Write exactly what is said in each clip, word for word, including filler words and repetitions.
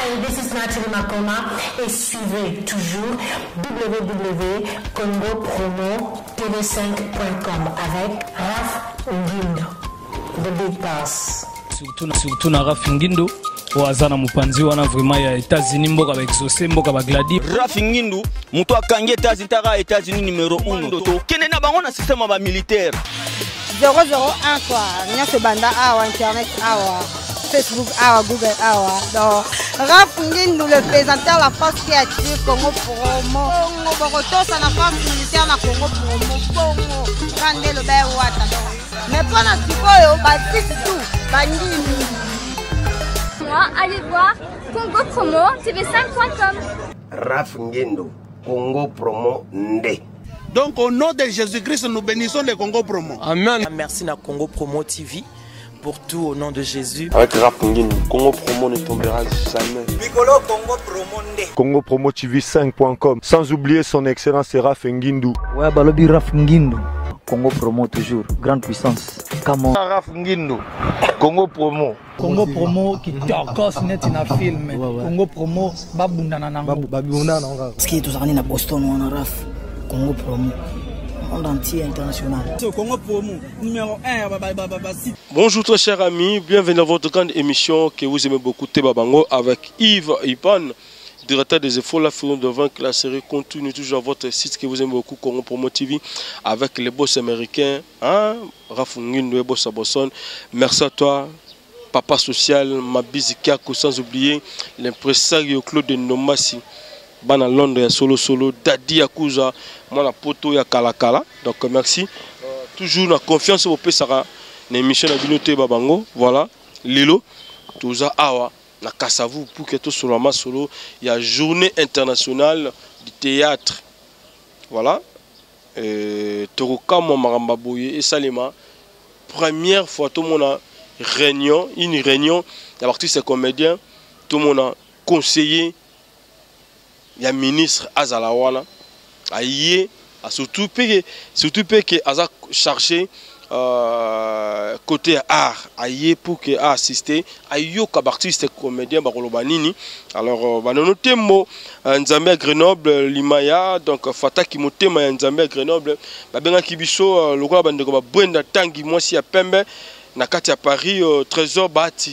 Hi, this is Nathalie Makoma et suivez toujours w w w point congo promo t v cinq point com avec Raph Ngindo, The Big Boss. Surtout na Raph Ngindo wazana mupanzi wana vraiment ya États-Unis mboka ba exaucer mboka ba gladi. Raph Ngindo mutu akangi États-Unis taka États-Unis numéro un to kene na bango na système ba militaire zéro zéro un quoi nyase banda awa internet awa Facebook awa Google awa donc Raph Ngindo le présentateur la force créative Congo Promo Congo Boroto ça na force militaire na Congo Promo Congo kande le ba wata mais pas na sikoyo ba tout bangini. Allez voir Congo Promo T V cinq point com. Raph Ngindo, Congo Promo Nde. Donc au nom de Jésus-Christ, nous bénissons le Congo Promo. Amen. Merci à Congo Promo T V pour tout au nom de Jésus. Avec Raph Ngindo, Congo Promo ne tombera jamais. Piccolo Congo Promo Nde. Congo Promo T V cinq point com. Sans oublier son excellence Raph Ngindo. Ouais, balobi Raph Ngindo. Congo Promo toujours, grande puissance. Comment Raph Ngindo, Congo Promo. Congo Promo qui t'orcos net na film. Congo Promo babundana nango. Babundana nango. Ce qui est toujours na Boston ou en Raph. Congo Promo. Monde entier international. Congo Promo numéro un. Bonjour très chers amis, bienvenue dans votre grande émission que vous aimez beaucoup Tebabango avec Yves Ipan, directeur des efforts la film de vaincre la série continue toujours à votre site que vous aimez beaucoup Congo Promo T V avec les boss américains, hein, Raph Ngindo et boss à Boston. Merci à toi, papa social, Mabizi Kiako, sans oublier l'impresario Claude Nomasi. Bana Londres ya solo solo Dadi Yakuza mwana poto ya kalakala donc merci euh, toujours na confiance au pesara na émission na binote babango voilà lilo tuza awa na kasavu pour que tout sur la solo il y a journée internationale du théâtre voilà euh Toroka mo maramba boye et salema première fois tout le monde a réunion une réunion il y a artistes et comédiens tout le monde a conseillé. Il y a ministre Azalawana, aïe, surtout que surtout que Aza chargé euh, côté art, aïe pour que a assisté, aïe comme artiste comédien barolobanini. Alors bah nous temo Nzambe à Grenoble, Limaya, donc Fata qui motema Nzambe à Grenoble, bah benga kibiso le roi bande comme Brenda Tangi moi si à Pembe, na kati à Paris Trésor Bati.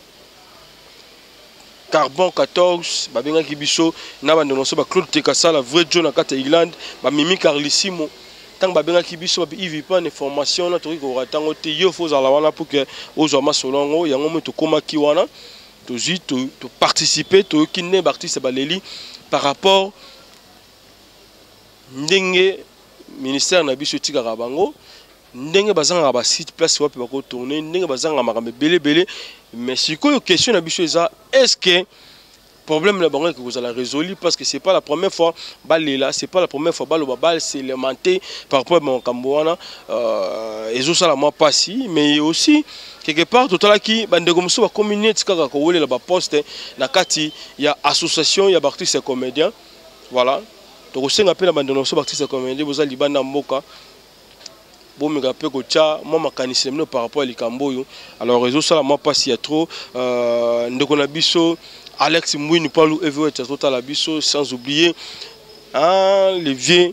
Carbon quatorze, babenga kibiso na bande noso ba Claude Tekasa la vrai John na kata Irlande, ba Mimi Carlissimo. Tant babenga kibiso ba Yves pas information na tori ko ratango te yo faut ala wana pour que ozo masolongo yango mo to koma ki wana to zi to participer to kinne artiste baleli par rapport ndenge ministère na biso tika bango ndenge bazanga ba site place wapi ba ko tourner ndenge bazanga makambe belé belé. Mais si la question est-ce que problème là que vous allez résoudre parce que c'est pas la première fois balé là c'est pas la première fois balo bal c'est élémenté par rapport à mon Cambouana euh et ça la moi pas si mais aussi quelque part tout là qui bande comme ça va communier tika ko wole la ba poste na kati il y a association il y a artistes et comédiens voilà donc c'est un appel à bande no so artistes et comédiens vous allez banda mboka. Bon me rappelle que ça moi makanisi mno par rapport à likamboyo alors réseau ça moi pas si y a trop euh ndeko na biso Alex Mouini Palu everywhere total la biso sans oublier hein les vieux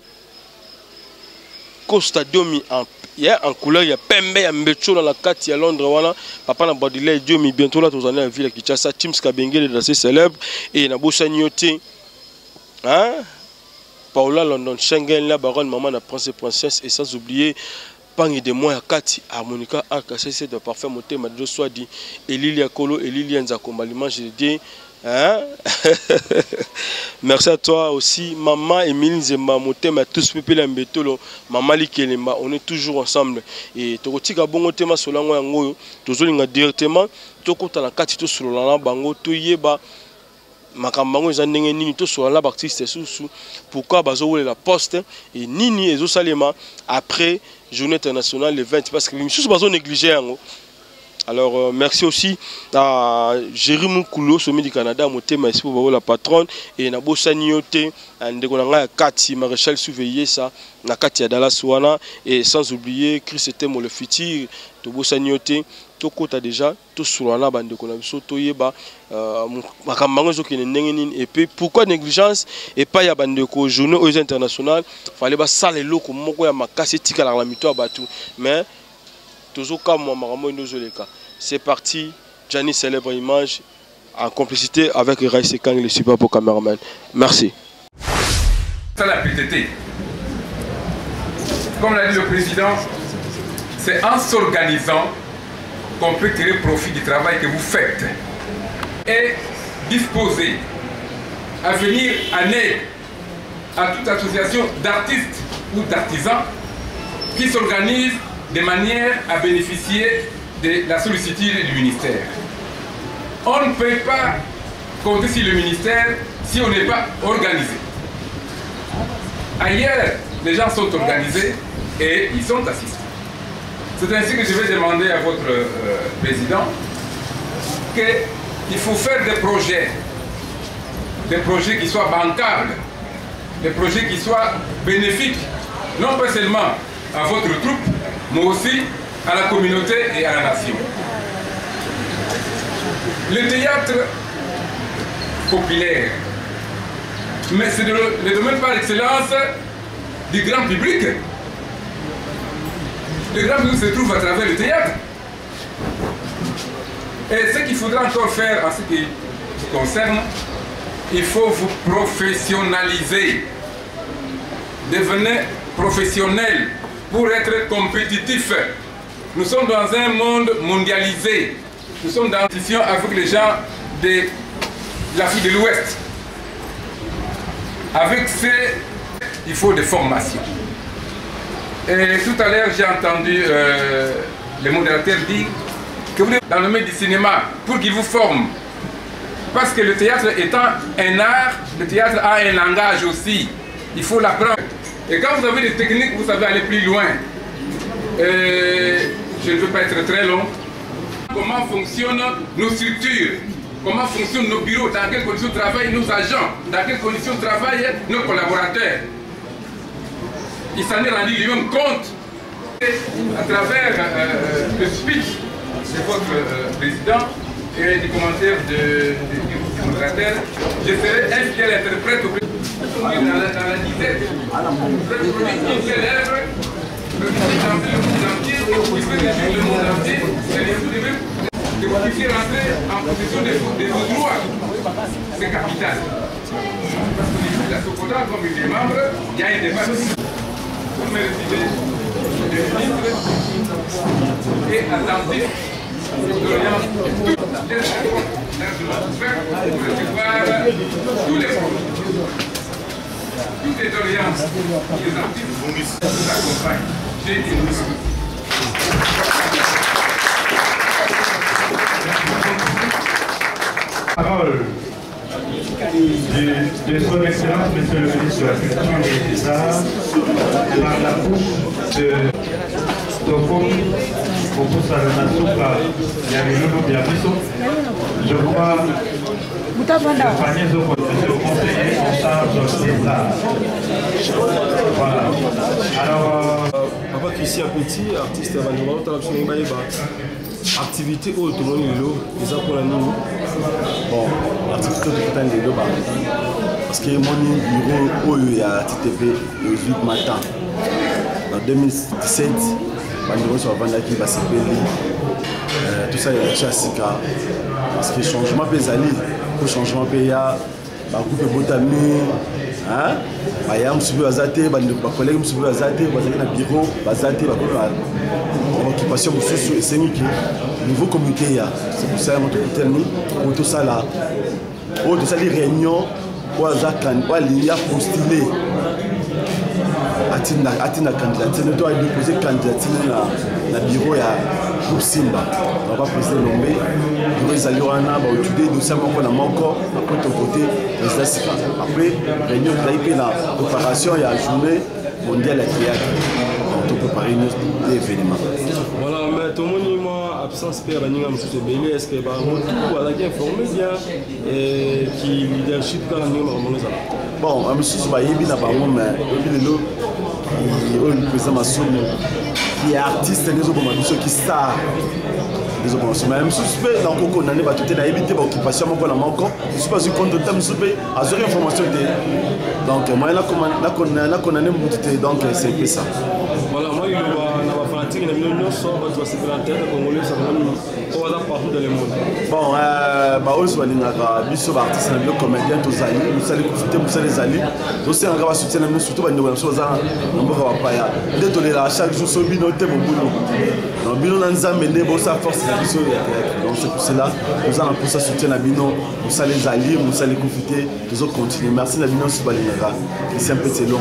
Costa Diomi en il y a en couleur il y a Pembe ya Mbecho dans la carte à Londres voilà papa na Badile Diomi bientôt là tous années en ville qui ça Teams Kabengele assez célèbre et na Bossanioté hein Paula London Schengen la baronne maman na prince et princesse et sans oublier Pangi de moi Kati harmonica arc-en-ciel de parfait monté m'a dit soit dit Elilia Kolo Elilia Nzakomba l'image je dis hein merci à toi aussi maman Emile Zemba monté m'a tous peuple l'embetolo maman Likelemba on est toujours ensemble et tokotika bongo tema solango yango tozolinga directement tokota na kati to solana bango to yeba makambango eza ndenge nini to sola la artiste sous pourquoi bazo la poste et nini ezo salema après journée internationale le vingt parce que sous bazo négliger yango. Alors euh, merci aussi à Jérémy Koulo sommet du Canada motema ici pour la patronne et na bosanioté ndeko na nga Kati maréchal surveiller ça na Kati ya Dallas wana et sans oublier Chris Temo le futur to bosanioté tokota déjà tout sur la bande de connaissance toyeba makambango zo kene ndenge et puis pourquoi négligence et pas ya bande ko journée aux internationales fallait ba sale loko moko ya makasi tika la mito abatu mais toujours comme moi makambo ndozoleka c'est parti. Gianni célèbre image en complicité avec Raïs Kang le super beau cameraman. Merci. Ça la P T T. Comme l'a dit le président, c'est en s'organisant qu'on peut tirer profit du travail que vous faites et disposer à venir en aide à toute association d'artistes ou d'artisans qui s'organisent de manière à bénéficier de la sollicitude du ministère. On ne peut pas compter sur le ministère si on n'est pas organisé. Ailleurs, les gens sont organisés et ils sont assistés. C'est ainsi que je vais demander à votre euh, président qu'il faut faire des projets, des projets qui soient bancables, des projets qui soient bénéfiques, non pas seulement à votre troupe, mais aussi à la communauté et à la nation. Le théâtre populaire, mais c'est le, le domaine par excellence du grand public. Le grand public se trouve à travers le théâtre. Et ce qu'il faudra encore faire en ce qui vous concerne, il faut vous professionnaliser. Devenez professionnel pour être compétitif. Nous sommes dans un monde mondialisé. Nous sommes dans une discussion avec les gens de l'Afrique de l'Ouest. Avec ces, il faut des formations. Et tout à l'heure, j'ai entendu euh, les modérateurs dire que vous êtes dans le milieu du cinéma pour qu'ils vous forment. Parce que le théâtre étant un art, le théâtre a un langage aussi. Il faut l'apprendre. Et quand vous avez des techniques, vous savez aller plus loin. Et je ne veux pas être très long. Comment fonctionnent nos structures, comment fonctionnent nos bureaux, dans quelles conditions travaillent nos agents, dans quelles conditions travaillent nos collaborateurs. Il s'en est rendu lui-même compte. À travers euh, le speech de votre euh, président et des commentaires de, de, du modérateur, je serai un fidèle interprète au dans la, dans la disette. Une seule œuvre, le monde entier, le monde entier, que vous puissiez rentrer en possession de vos droits. C'est capital. Parce que la Sokoda, comme il est membre, il y a un débat. Vous méritez de ministre et attentif de l'Orient, toutes les réponses pour recevoir tous les produits. Toutes les doléances, les artistes vous accompagnent. J'ai dit parole de, de son excellence, monsieur le ministre de la Culture et des Arts, par la bouche de Toko Koko Saranasuka Yarilulu Biabiso. Je crois que Fanny Zoko, le conseiller en charge des arts. Voilà. Alors, euh, Papa Christian Petit, artiste à Bandura, activité où tout le monde est là, ils ont pour la nous. Bon, l'activité de Kétan est là, parce que mon bureau où il y a T T P le huit matin. En deux mille dix-sept, Bandura sur Vandaki, Basipeli, tout ça il y a Chassika. Parce que le changement pézali, le changement péya, bah coupe botami, hein, bah y a un monsieur Azate, bah nos collègues monsieur Azate, bah y a un bureau, bah Azate, bah quoi, occupation monsieur et c'est niqué. Niveau comité ya, c'est pour ça notre terminé, pour tout ça là, pour tout ça les réunions, pour Azakan, pour l'I A postulé. Atina Atina candidature, nous doit déposer candidature na na bureau ya groupe Simba. On va poser le nom. Nous allons wana ba étudier dossier moko na moko après ton côté président. Après réunion de la préparation ya journée mondiale à théâtre. On peut préparer nos événements. Voilà, mais tout le monde moi absence père baninga monsieur Belé, est-ce que ba tout ala qui informé bien et qui leadership quand nous on ça. Bon, monsieur ba yebi na ba mo mais yebi le lo il président Massoum qui est artiste qui qui star même suspect dans Coco n'a pas tout est éviter l'occupation mon la manquant je suis pas du compte de thème suspect à zéro information donc moi là comme là qu'on là qu'on a donc c'est ça voilà moi il va fanatique na million sort va se planter congolais ça va on va partout dans le monde bon euh bah on soit linga biso artiste na bio comédien tous ali nous allons profiter nous allons ali donc c'est un gars soutien nous surtout ba ndeko so za mboka wa paya détoler la chaque jour so bino te mon boulot donc bino na nzambe ne bo sa force na biso donc c'est pour cela nous allons pour ça soutien na bino nous allons ali nous allons profiter nous allons continuer merci na bino so ba linga c'est un peu c'est long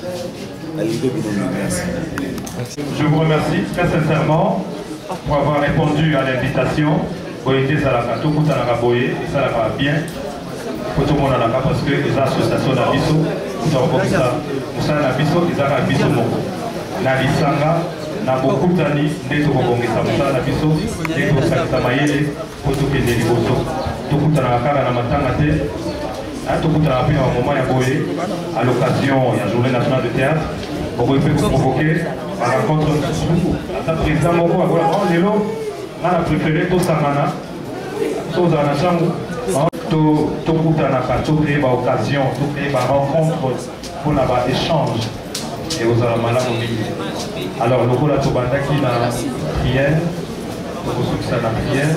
merci. Je vous remercie très sincèrement pour avoir répondu à l'invitation. Vous avez été à la tout à la Boye, ça va bien. Pour tout le monde parce que les associations d'Abisso, nous avons ça, nous sommes Abisso, ils ont Abisso Moko. Na Lisanga, na beaucoup d'années, nous avons ça, nous sommes Abisso, nous sommes Samaïle, pour tout le monde. Tout le monde a la matangate. Tout le monde a appris un moment à l'occasion de la journée nationale de théâtre. On peut provoquer la rencontre à la président Moko. On a préféré tout ça. Tout dans la chambre. Tout le monde a créé une occasion, tout créé une rencontre pour un échange. Et aux Alamalabombi. Alors, le rôle de Tobanda qui a la prière, pour ceux qui ont la prière.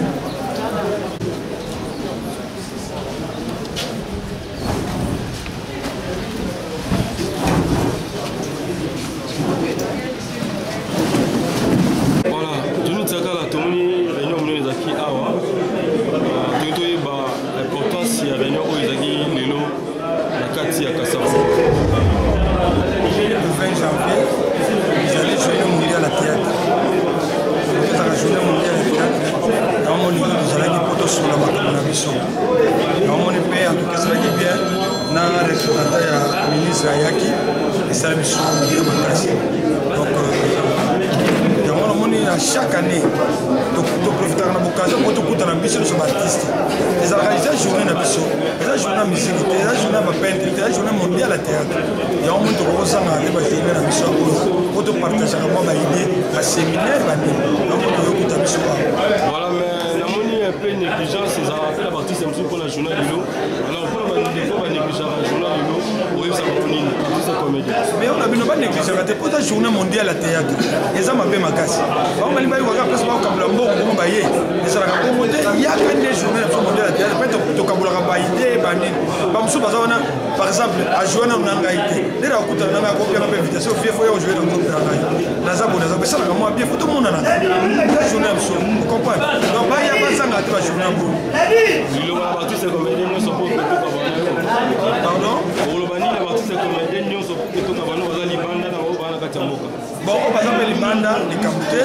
Chaque année, nous profitons de l'occasion pour tout le monde sur l'artiste. Les organisateurs journée de mission, les journées de musique, les journées de peinture, les journées mondiales à théâtre. Il y a un monde qui ressent à la mission pour tout partager ma idée, à séminaire, à la mission. Voilà, mais la monnaie est un peu négligence, c'est appelé la partie c'est pour la journée de l'eau. Alors, on peut pas négliger la journée de l'eau, pour ça va venir, c'est comédien. Mais on a bien pas négliger, pour la journée mondiale à théâtre. Les hommes avaient ma casse. On m'a dit que place ba kabula mboko ko baye ezala ka komote ya ka des journées de mondial à théâtre peut to kabula ka baide bani ba musu bazana par exemple a joana nanga ite dira okuta nanga ko pena invitation fie fo yo jouer dans groupe nanga na za bona za ba sala ka mo bien photo mona na la journée musu vous comprenez donc ba ya ba sanga te ba journée mboko le ba ba tous ces comédiens ne sont pas ko ka pardon pour le bani la ba tous ces comédiens ne sont pas ko ka bana ba za libanda na ba na ka tamboka bon par exemple libanda ni kamute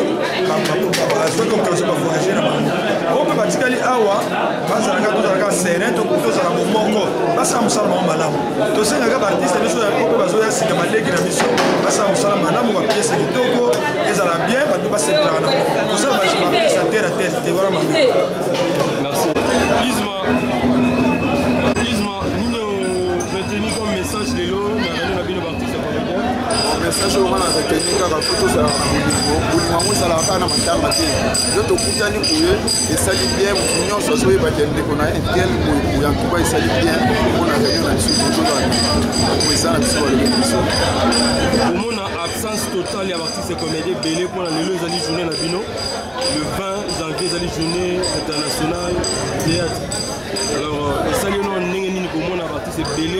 soit comme quand je vais voyager là-bas. On peut pratiquer les awa, parce que quand on a serré, tout le monde a un moko, parce que nous sommes en malam. Tout ça, les artistes, les choses, on peut passer à ce qu'on a dit la mission, parce que nous sommes en malam, on va pièce les toko, ils ont bien, on ne peut pas se plaindre. Tout ça, je vais faire ça terre à terre, c'est vraiment bien. Merci. Isma, Isma, nous nous retenons comme message de l'eau, nous avons bien parti, c'est pas bien. Message au moment de retenir car tout ça bulimango ezalaka kaka na matanga te yo tokutani boye esali bien motu nyonso azoyeba te ndeko na ye tel boye yantuba esali bien mpona réunion na biso tozolana eza na biso balobi biso omona absence totale ya baartiste comédie ebele mpona lelo ezali journée na bino le vingt janvier ezali journée internationale théâtre alors esali ono ndenge nini komona baartiste ebele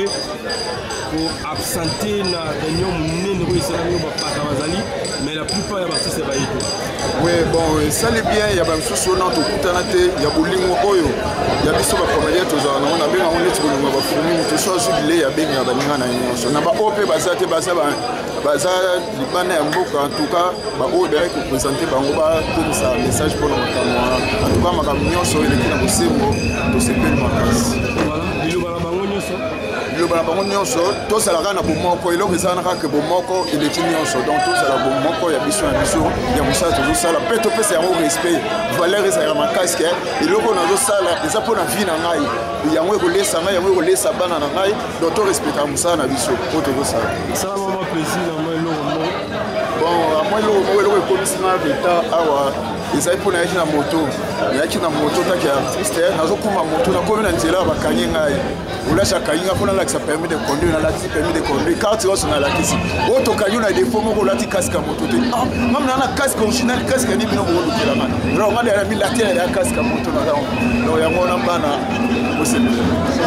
absenté na réunion monene oyo esalami oyo bapaka bazali mais la plupart ya baartiste baye te oui bon esali bien ya bamisusu wana tokutana te ya bolingo oyo ya biso bacomédien tozala nango nabengango neti bolingo ya bafumi moto so azwi bile ya bengi ya baninga na nyonso na baoyo mpe baza te baza libanda ya mboka antuka baoyo bayaki kopresente bango bakomisa message mpona makambo wana antuka makambo nyonso eleki na bosembo tosepeli makasi liloba na bango nyonso liloba na bango nyonso tozalaka na bomoko eloko ezala kaka bomoko eleki nyonso donc tozala bomoko ya biso na biso ya mosala tozosala mpe topesa yango respect valeur ezalaka makasi ke eloko nazosala eza mpona vi na ngai yango ekolesa ngai yango ekolesa bana na ngai donc torespectaka mosala na biso po tozosala esalamama plaisir na moi eloko mo bon moi eloko eloko ekomisi nga beta awa ezali mpona yaki na moto nayaki na moto taki artiste nazokoma moto nakomi na nzela bakangi ngai olashi akangi nga mpona nalakisa permis de conduire nalakisi permis de conduire carte nyonso nalakisi oyo tokangi na defo moko olati casque ya moto te ngam naa na casque original casque yani bino bokolukela nga donc nga dela milatela ya casque ya moto na donc yango wana bana osepela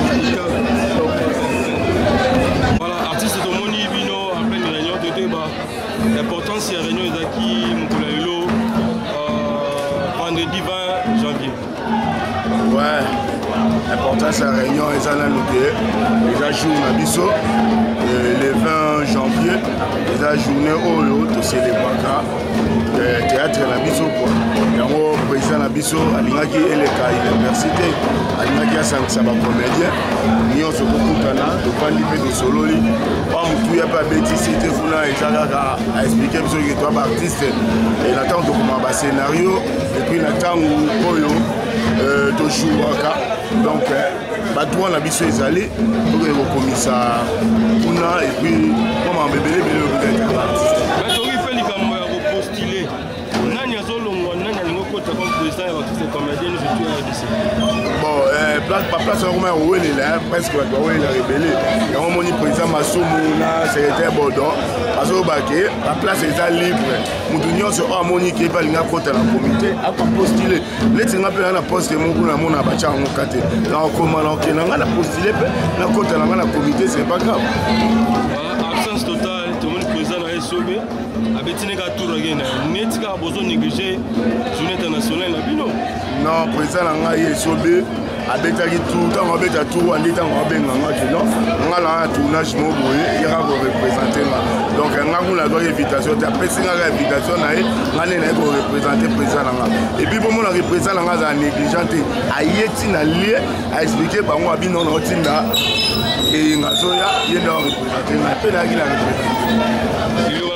voilà artiste tomoni bino en pleine réunion toteba l'importance ya réunion ezaki mokolo ya lelo vendredi vingt janvier. Ouais, l'importance de la réunion est à l'année. Déjà jour à Bisso, le vingt janvier, déjà journée où on célèbre le théâtre à Bisso. Le président à Bisso, Alingaki et l'université, Alingaki a cinq sabbats comédiens. Nous sommes beaucoup de talents, de pas livrer de solo. Il n'y a pas de bêtises, c'était fou là, et ça a expliqué que tu es artiste. Et l'attente de comment scénario, et puis l'attente où Euh, toshouaka donc bato na biso ezali tokoki kokomisa kuna et puis koma mbebele bele batongi mpe likambo ya kopostule nani azolongwa nani alingi okota comme président ya baartiste comédien surtout ya R D C bon baplace yakoma ya kowelela presque bato bawelela rebele yango moni président masumu na secrétaire bodon azobake baplace eza libre moto nyonso oyo amoni ke epe alingi akota na komité akopostule neti nga mpe na poste moko namona batya yango ka te nakokoma nakokenda nga na postule mpe nakota na nga na komité c'est pas grave absence totale tomoni président na esobe abetineka tour akena neti kaka bozo néglige journée internationale na bino non président na ngai esobe abetaki tout ntango abeta tour andi ntango abenga nga kino nga na tournage mo boye yaka korepresente nga donc nga kuna azwaki invitation te apesi ngaka invitation na ye nga nde naye korepresente président na nga epuis mpo mona représident na nga azala négligent te aye ntina lie aexplike bango abino na otinda eyinga azoya ye nde arepresente nga mpe nayaki na represente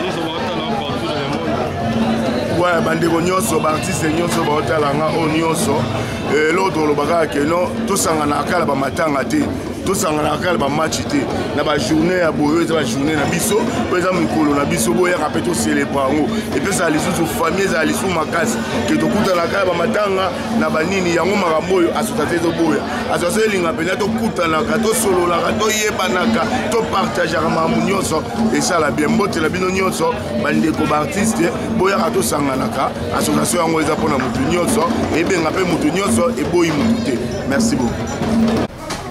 ouais bandeko nyonso baartiste nyonso baotala nga oyo nyonso eloko tolobaka keno tosangana kala bamatanga te tosangana kala bamatch te na bajournée ya boyo eza bajournée na biso po eza mikolo na biso boyaka mpe toselebra yango epesaka lisusu famille ezala lisusu makasi ke tokutana kala bamatanga na banini yango makambo oyo association ezoboya association elinga mpena tokutanaka tosololaka toyebanaka topartageaka makambo nyonso esala bien mbotela bino nyonso bandeko baartiste boyaka tosanganaka association yango eza mpona motu nyonso ebenga mpe motu nyonso eboyi motu te merci beaucoup.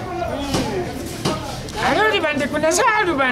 Alors, les bandes de connaissances,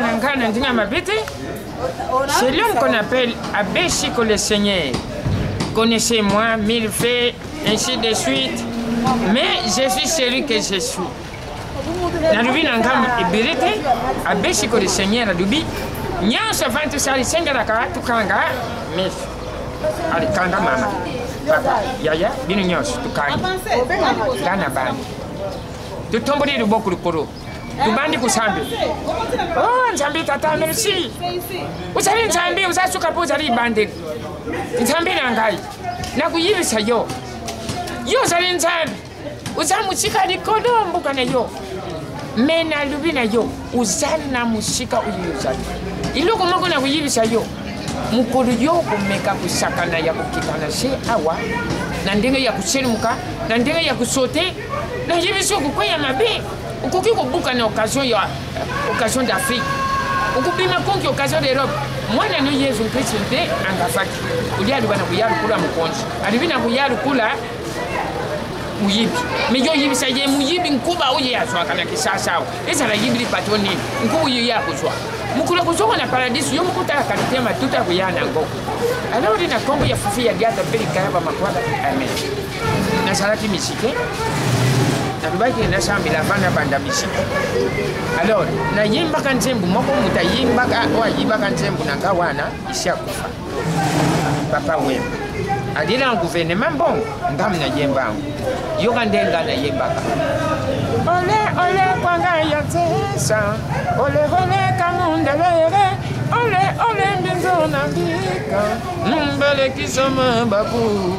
c'est l'homme qu'on appelle Abbé Chico le Seigneur. Connaissez-moi, mille faits, ainsi de suite. Mais je suis celui que je suis. Narubi Nangam et Birete, Abbé Chico le Seigneur, Narubi, Nyan se vante tout ça, les Sengalaka, tout Kanga, mais. Allez, Kanga Mama. Papa, Yaya, Binunios, tout Kanga. Gana Bani. Tu tomberais de beaucoup de poro. Tubandi kusambi. Oh, Nzambi tata merci. Usali Nzambi usasuka po usali bande. Nzambi nangai. Nakuyibisa yo. Yo usali Nzambi. Uzamushika likodo mbuka na yo. Mena lubina yo. Uzali na mushika uyuzali. Iloko moko na kuyibisa yo. Mukuru yo kumeka kusakana ya kukikana se awa. Na ndenge ya kusemuka, na ndenge ya kusote. Na yibisa kukwaya mabe. Ukoki kubuka na occasion ya occasion d'Afrique. Ukubima konki occasion d'Europe. Mwana no Yesu Kristo nde angafaki. Uliali bana kuyalu kula mkonji. Alibina kuyalu kula muyibi. Mejo yibi saye muyibi nkuba uye yaswa kana kisasa. Esa la yibi patoni. Nkubu uye yakuzwa. Mukula kuzwa na paradiso yo mukuta kanitema tuta kuyana ngoko. Alors ina kombo ya fufi ya gata beli kayaba makwada. Amen. Na salati misike. Nabaki na sambi la vana banda misika. Alors, na yimba kanzembu moko muta yimba ka wa yimba kanzembu nanga wana isha kufa. Papa wema. Adila gouvernement bon, ndam na yemba. Yoga ndenga na yemba ka. Ole ole kwanga yatesa. Ole ole kamunda lere. Ole ole mbizo na bika. Mbele kisoma babu.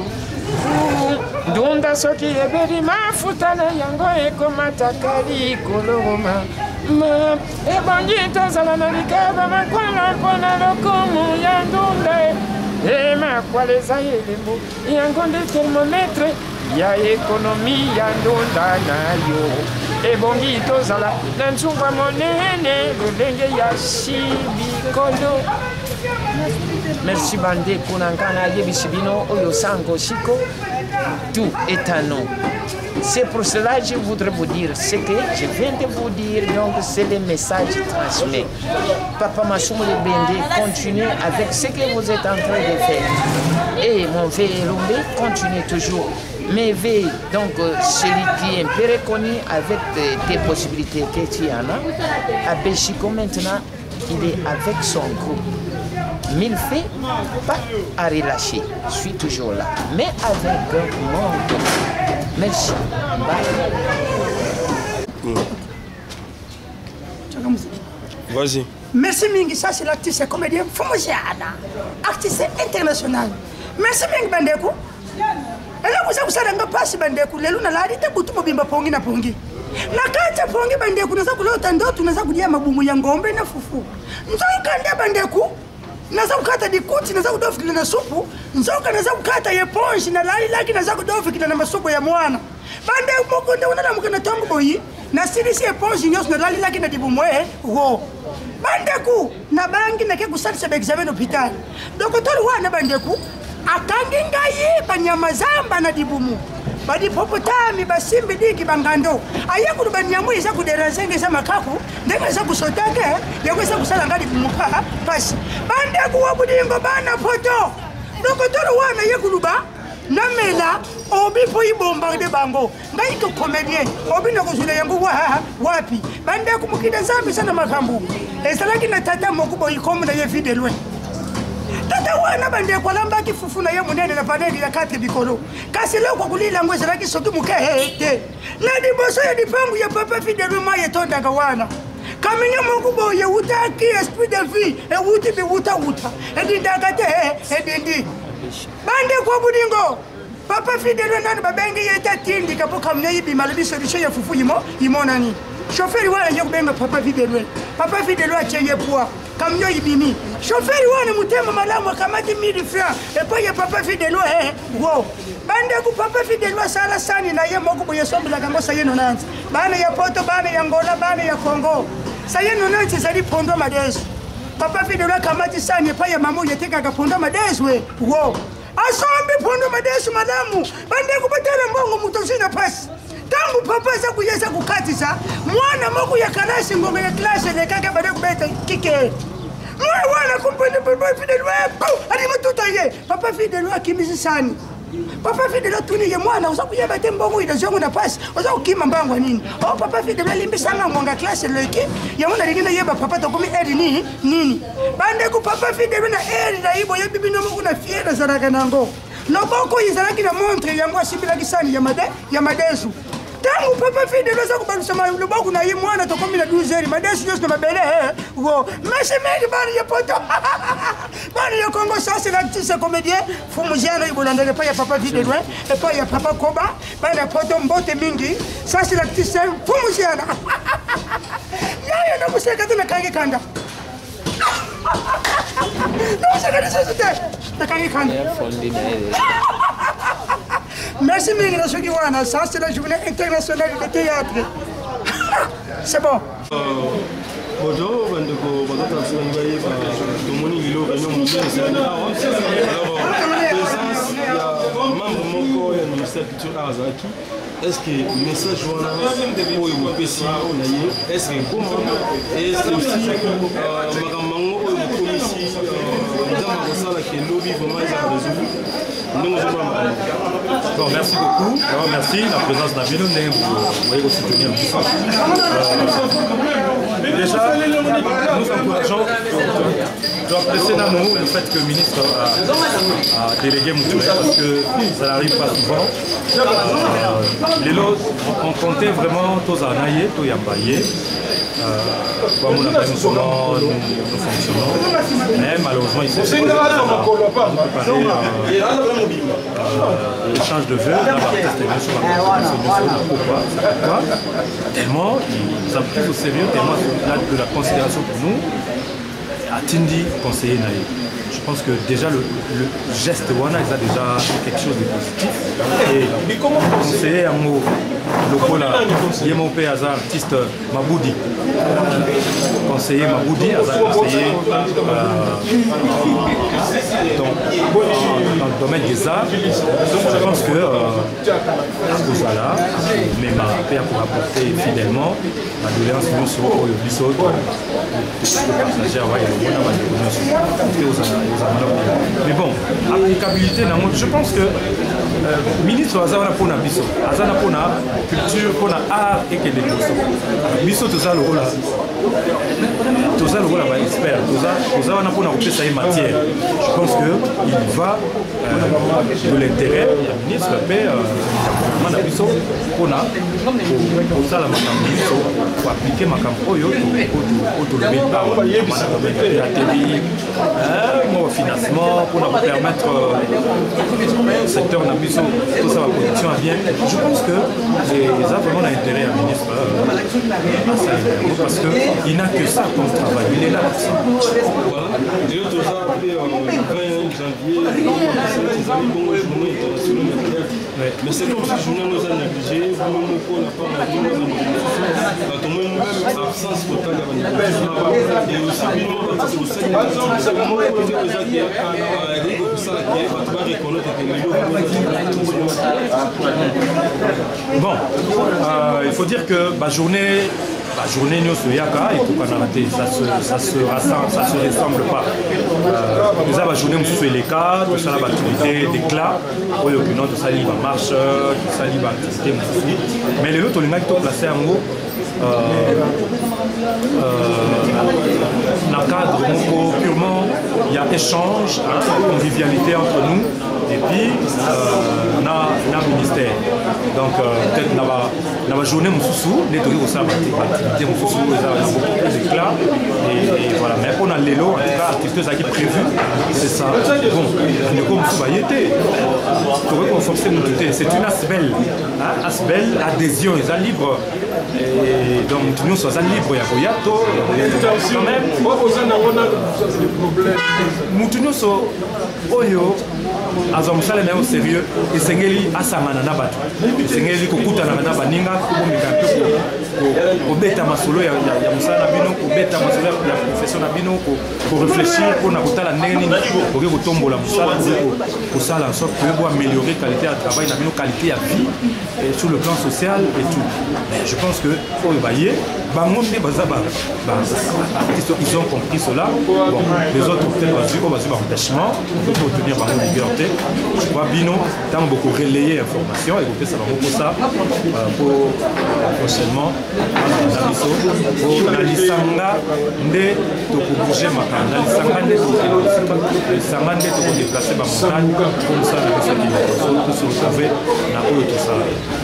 Ndunda soki eberi mafuta na yango ekomata kali koloma E bandito salanalika bamakwala mpona lokomo ya ndunda e makwala eza elembo yango nde thermometre ya ekonomi ya ndunda na yo ebongi tozala na nzungwa monene lolenge ya shibikolo. Merci bandeko na ngai nayebisi bino oyo sango siko tout est un nom. C'est pour cela que je voudrais vous dire ce que je viens de vous dire, donc c'est le message transmis. Papa Massoumou le Bende, continuez avec ce que vous êtes en train de faire. Et mon V. Lombe, continuez toujours. Mais V, donc celui qui est un peu reconnu avec des possibilités que tu en as, à Béchico maintenant, il est avec son groupe. Mille faits, pas à relâcher. Je suis toujours là. Mais avec mon groupe. Merci. Vas-y. Merci Mingi, ça c'est l'artiste comédien Fumosiana, artiste international. Merci Mingi Bandeku. Et là vous avez ça dans le passé Bandeku, les lunes là, il était boutou bimba pongi na pongi. Na kata pongi Bandeku, nous avons l'autre d'autres, nous avons dit à Mabumu Yangombe na fufu. Nous avons kanda Bandeku. Naza kukata dikuti, naza kudofiki na supu, nzoka naza kukata yeponji na lali laki naza kudofiki na masupu ya mwana. Bande mokonde unana mukana tongo boyi, na sirisi yeponji nyos na lali laki na dibumwe, wo. Bandeku, na bangi na ke kusalisa examen hospital. Dokotori wana bandeku, akangi ngayi banyama zamba na dibumu. Badi popotami basimbi diki bangando ayakuru banyamu isa kuderasenge sama kaku ndenge sa kusotake yako isa kusala ngadi kumupa pasi bande kuwa budingo bana poto dokotoro wana yakuluba namela obi po ibombarde bango ngai to comedien obi no kusule yangu wa wapi bande kumukida zambi sana makambu esalaki na tata mokubo ikomo na ye fidelwe tata wana bande kwa lamba kifufu na ye munene na paneli ya kati bikolo kasi leo kwa kulila ngwe zalaki soki muke hete na diboso ya dipangu ya papa Fidel maye tonda gawana kaminya mokubo ye utaki esprit de vie e wuti bi wuta wuta e dindagate e dindi bande kwa budingo papa Fidel nani babengi yeta tindi kapo kamnya yibi malabi solution ya fufu yimo yimona ni chauffeur wana nyo kubenga papa Fidel papa Fidel acheye poa kamyo ibimi chauffeur wana mutema malamu akamati mille francs et pas ya papa Fidel eh wo bande ku papa Fidel sala sani na ye moko boye sombi la kango saye nonanzi bana ya poto bana ya Angola bana ya Congo saye nonanzi zali pondo madesu papa Fidel kamati sani pa ya mamu yeteka ka pondo madesu we wo asombi pondo madesu malamu bande ku batela mbongo mutosina pasi tangu papa za kuyeza kukatiza mwana moku ya kalasi ngongo ya klase le kaka bade kubeta kike mwana wana kumpende papa Fidel wepo ali mtuta ye papa Fidel akimizi sani papa Fidel tuni ye mwana uza kuyeba tembongo ida zongo na pasi uza ukima mbango nini oh papa Fidel limbi sana ngonga klase leki ya mwana lingine yeba papa to kumi eri nini nini bande ku papa Fidel na eri na ibo ye bibi no moku na fiera zaraka nango loboko izalaki na montre yango asibila kisani ya made ya madesu tangu papa Fidel za kubarusa loboko na ye mwana to kumi na douze heures madesu just na mabele wo mese megi bani ya poto bani ya Congo ça c'est l'artiste comédien Fumosiana ibolandele pa ya papa Fidel et pas ya papa Koba bani ya poto mbote mingi ça c'est l'artiste Fumosiana ya ya museka tena kange kanda non museka tena sasa na kange kanda merci mille Wana, ça c'est la journée internationale de théâtre. C'est bon. Bonjour, bandeko, bandeko, bandeko, tomoni lilo réunion mondiale c'est alors présence il y a membre moko ya ministère culture Azaki. Est-ce que le message wana oyo mopesi na ye est-ce que comment et c'est aussi makambo oyo komisi ndama kosala ke lobby vraiment ils ont résolu. Bon, merci beaucoup. Alors, merci la présence d'Abino. Vous voyez aussi tenir euh, déjà, nous encourageons, je dois apprécier le fait que le ministre a, a délégué Moutoué parce que ça n'arrive pas souvent. Euh, les lots, on comptait vraiment tous à Naye, tous à Yambaye. comme on a quand même comment nous, nous fonctionnons. Mais malheureusement, il s'est fait préparer l'échange de vœux. Pourquoi? Pourquoi? Tellement ils ont pris au sérieux, tellement de la considération pour nous. Atindi conseiller Naï. Je pense que déjà le, le geste Wana, il a déjà quelque chose de positif. Et conseiller un mot, le Kola, Yemo P. Hazard, artiste Maboudi. Conseiller Maboudi, Hazard conseiller euh, dans, dans le domaine des arts. Je pense que Kozala, mais ma père pour apporter fidèlement la doléance nous sur le Bissot, passager, mais bon, applicabilité, je pense que le euh, ministre Azana Pona Bisso, Azana Pona culture, Pona art et que des Bisso, tout ça le rôle, tout ça le rôle à expert, tout ça, tout ça on a Pona repérer sa matière. Je pense qu'il va euh, de l'intérêt, il y a le ministre, la paix, Mana Bisso, Pona, pour ça la Macambiso, pour appliquer Macampoyo, pour le mettre par la télé, au financement, pour nous permettre au secteur de la mission, tout ça, la production à bien. Je pense que les a vraiment intérêt à ministre parce qu'il n'a que ça comme travail, il est là pour ça. Voilà, et autres gens appelés vingt janvier, les amis bon journée internationale. Mais c'est comme si journée nous a négligé, nous on n'a pas tout le monde absence totale et aussi nous aussi bon, euh, il faut dire que la journée, la journée Nyosuyaka, il faut qu'on arrête, ça se, ça se rassemble, ça se ressemble pas. Nous avons la journée où les cas, tout ça, l'activité d'éclat, où il y a une autre salle de marche, tout ça, l'activité, mais les autres, on a placé en haut. Euh, euh, dans le cadre purement, il y a échange, hein, convivialité entre nous et puis euh, dans le ministère. Donc euh, peut-être dans la journée Moussoussou, les tours aussi l'activité Moussoussou, il y a beaucoup plus d'éclat et, et voilà. Mais on a l'élo, en tout cas, l'activité qui est prévue, c'est ça. Bon, on est comme Moussou Bayété. C'est une asbelle, hein, asbelle, adhésion, ils sont libres. Et donc nous sommes libres, il y a Boyato, quand même. Nous sommes Oyo, Azamsale mais au sérieux, et Sengeli Asamana Nabatu. Sengeli Kokuta Nabana Ninga, pour bêta masolo, il y a Moussa Nabino, pour bêta masolo, il y a professeur Nabino, pour réfléchir, pour n'avoir la neni, pour que vous tombez la Moussa, pour ça, en sorte que vous améliorer la qualité de travail, la qualité de vie, et sur le plan social et tout. Je pense que pour le bailler, ils ont compris cela. Bon, les autres peut-être ont un attachement, on peut obtenir une liberté. Je crois que Bino a beaucoup relayé l'information et peut-être ça va beaucoup ça pour prochainement pour la Lisanga de bouger ma canne. La Lisanga de déplacer ma montagne comme ça, pour se retrouver dans tout ça.